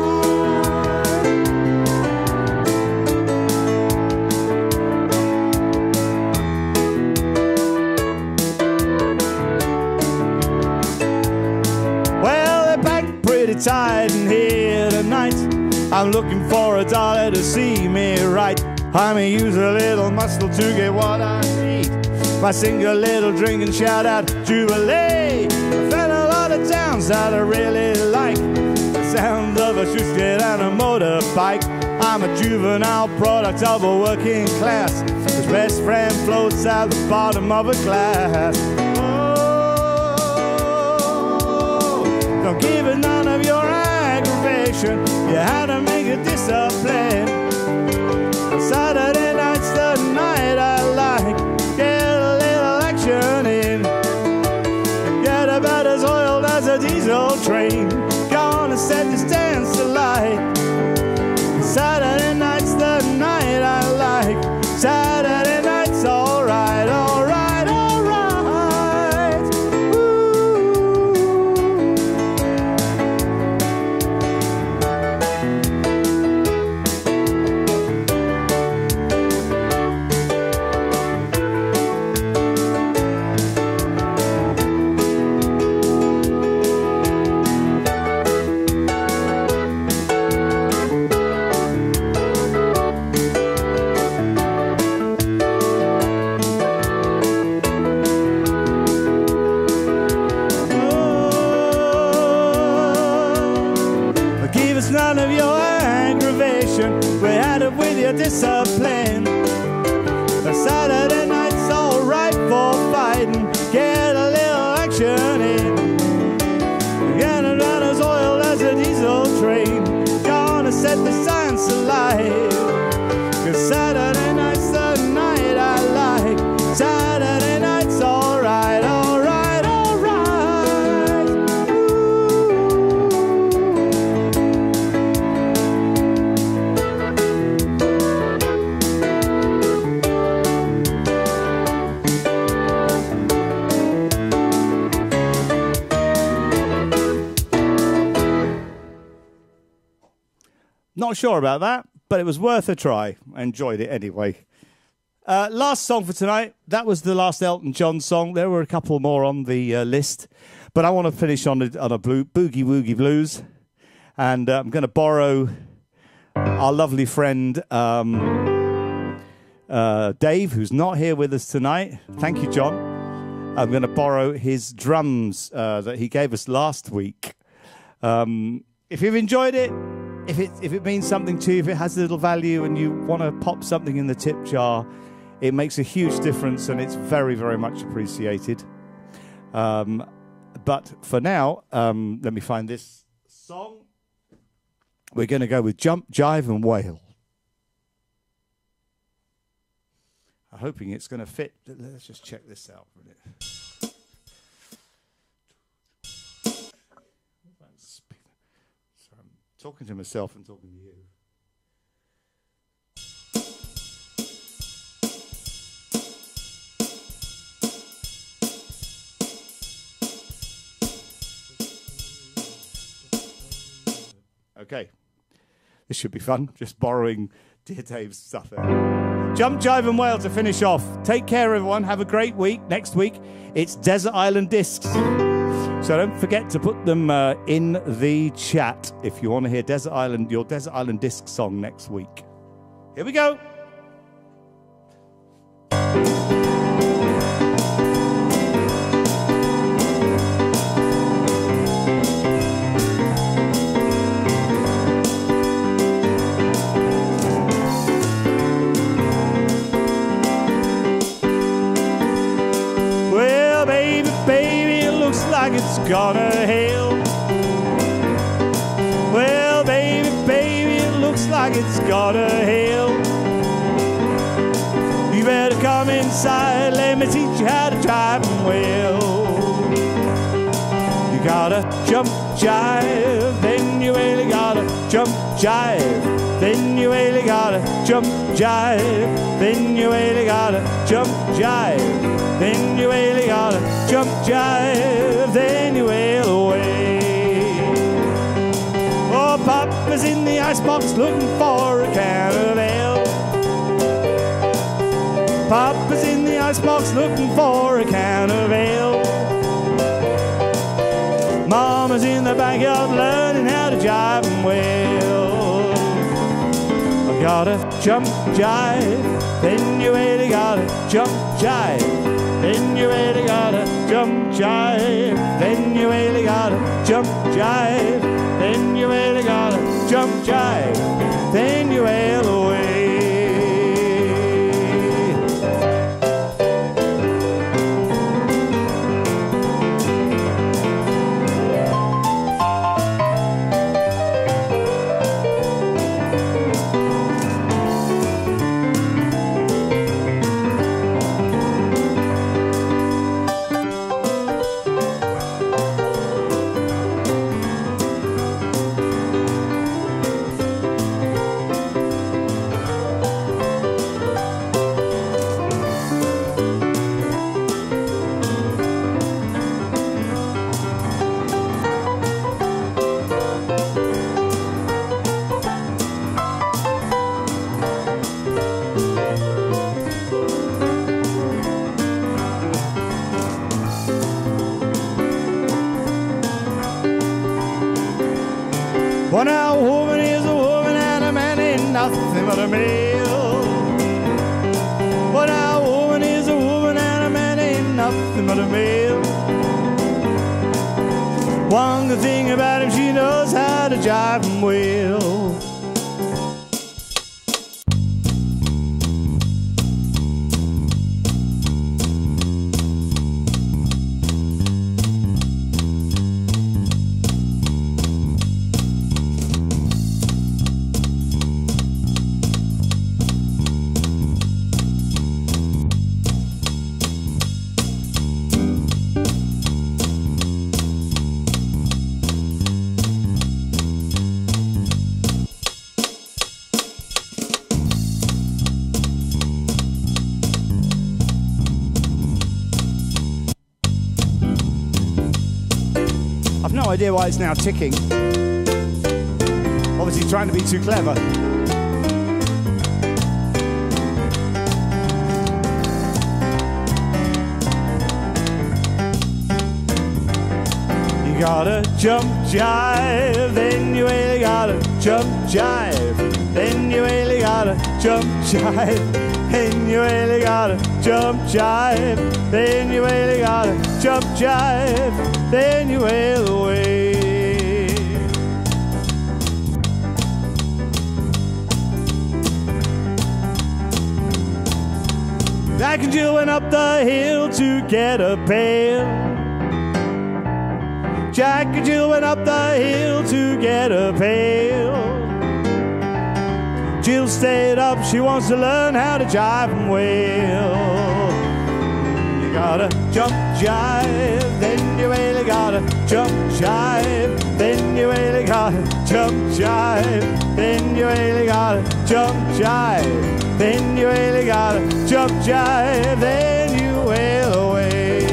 Well, they're packed pretty tight in here tonight. I'm looking for a dollar to see me right. I may use a little muscle to get what I need. I sing a little drink and shout out Jubilee. I found a lot of towns that I really like. The sounds of a shoe-skate and a motorbike. I'm a juvenile product of a working class, whose best friend floats at the bottom of a glass. Oh, don't give it none of your aggravation. You had to make a discipline. Saturday night's the night I like. Get a little action in. Get about as oiled as a diesel train. Gonna set this dance alight. Saturday night's the night I like. Saturday night's alright, alright, alright. None of your aggravation. We had it with your discipline. The Saturday night's alright for fighting. Get a little action in. Get it out as oiled as a diesel train. Gonna set the science alight. Cause Saturday night's the night I like. Saturday night's alright, alright, alright. Ooh. Not sure about that, but it was worth a try. I enjoyed it anyway. Uh, last song for tonight. That was the last Elton John song. There were a couple more on the uh, list, but I want to finish on a, on a blue, Boogie Woogie Blues, and uh, I'm going to borrow our lovely friend um, uh, Dave, who's not here with us tonight. Thank you, John. I'm going to borrow his drums uh, that he gave us last week. Um, if you've enjoyed it, if it if it means something to you, if it has a little value, and you want to pop something in the tip jar, it makes a huge difference, and it's very, very much appreciated. Um, but for now, um, let me find this song. We're going to go with Jump, Jive and Wail. I'm hoping it's going to fit. Let's just check this out for a minute. So I'm talking to myself and talking to you. Okay, this should be fun, just borrowing Dear Dave's stuff there. Jump, Jive and Wail to finish off. Take care, everyone. Have a great week. Next week, it's Desert Island Discs. So don't forget to put them uh, in the chat if you want to hear Desert Island, your Desert Island Disc song next week. Here we go. It's gonna hail. Well, baby, baby, it looks like it's gonna hail. You better come inside, let me teach you how to drive and wail. You gotta jump, jive, then you really gotta jump, jive. Then you really gotta jump, jive. Then you really gotta jump, jive. Then you really gotta jump, jive. Then you wail away. Oh, Papa's in the icebox looking for a can of ale. Papa's in the icebox looking for a can of ale. Mama's in the backyard learning how to jive and wail. I gotta jump, jive, then you really gotta jump, jive. Then you really gotta jump, jive. Then you really gotta jump, jive. Then you really gotta jump, jive. Then you wail away. Well, now a woman is a woman and a man ain't nothing but a male. Well, now a woman is a woman and a man ain't nothing but a male. One good thing about him, she knows how to jive and wail. I've no idea why it's now ticking. Obviously trying to be too clever. You gotta jump jive, then you really gotta jump jive, then you really gotta jump jive, then you really gotta jump jive, then you really gotta jump jive, then you wail away. Jack and Jill went up the hill to get a pail. Jack and Jill went up the hill to get a pail. Jill stayed up, she wants to learn how to jive and wail. You gotta jump jive, then you really gotta jump jive, then you really gotta jump jive, then you really gotta jump jive, then you really gotta jump jive, then you wail away.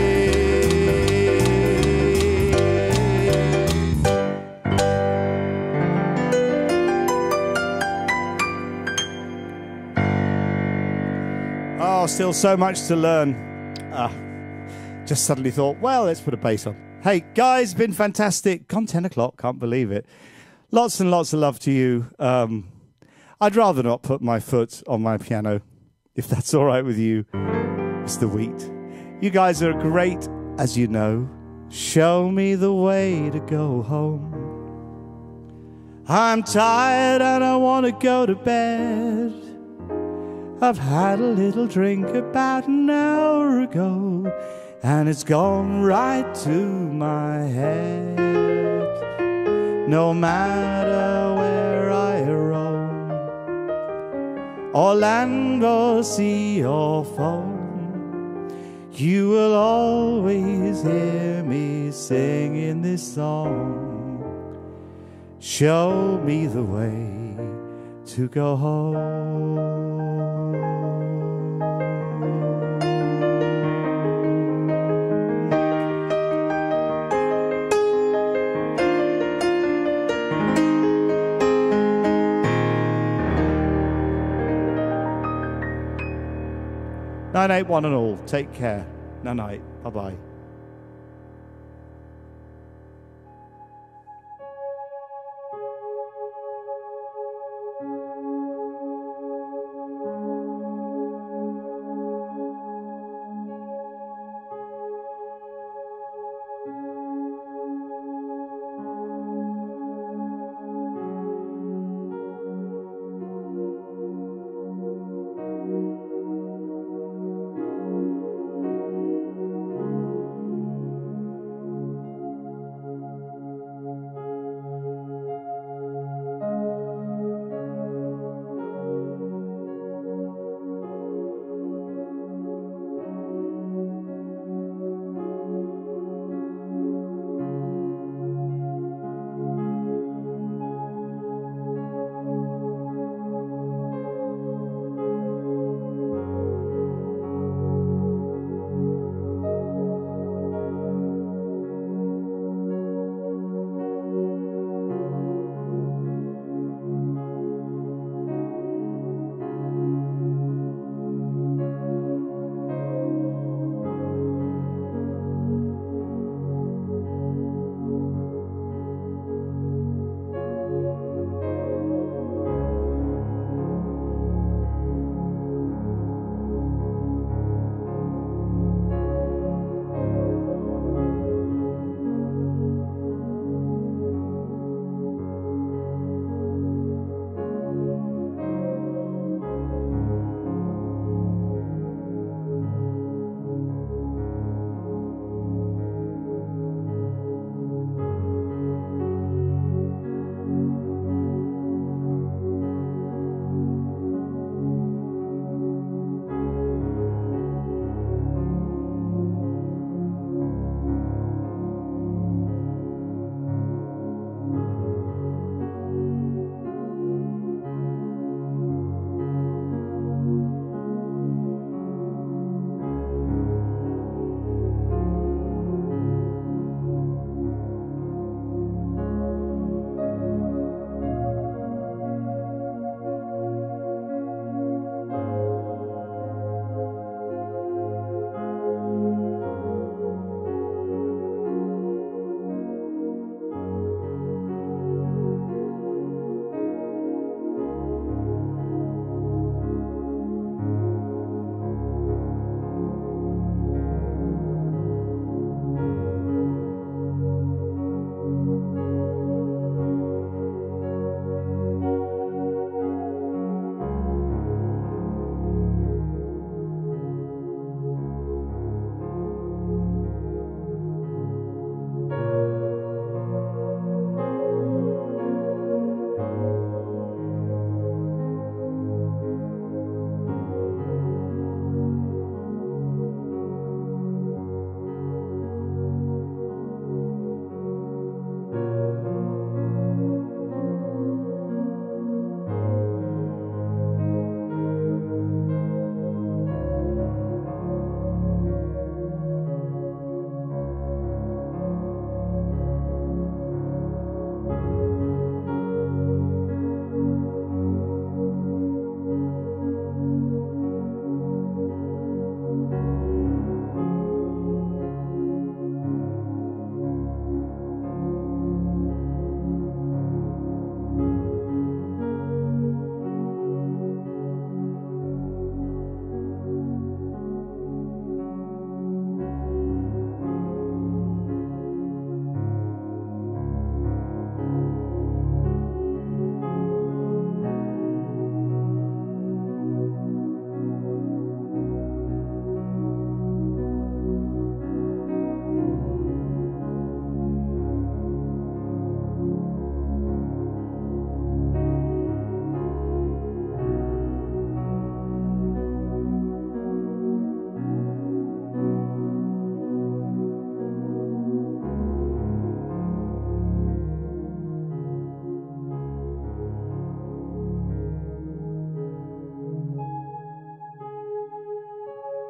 Oh, still so much to learn. Ah, just suddenly thought, well, let's put a bass on. Hey, guys, been fantastic. Gone ten o'clock, can't believe it. Lots and lots of love to you. Um, I'd rather not put my foot on my piano, if that's all right with you, Mister Wheat. You guys are great, as you know. Show me the way to go home. I'm tired and I want to go to bed. I've had a little drink about an hour ago, and it's gone right to my head. No matter where I roam, or land or sea or foam, you will always hear me singing this song. Show me the way to go home. nine eight one and all. Take care. Night night. Bye bye.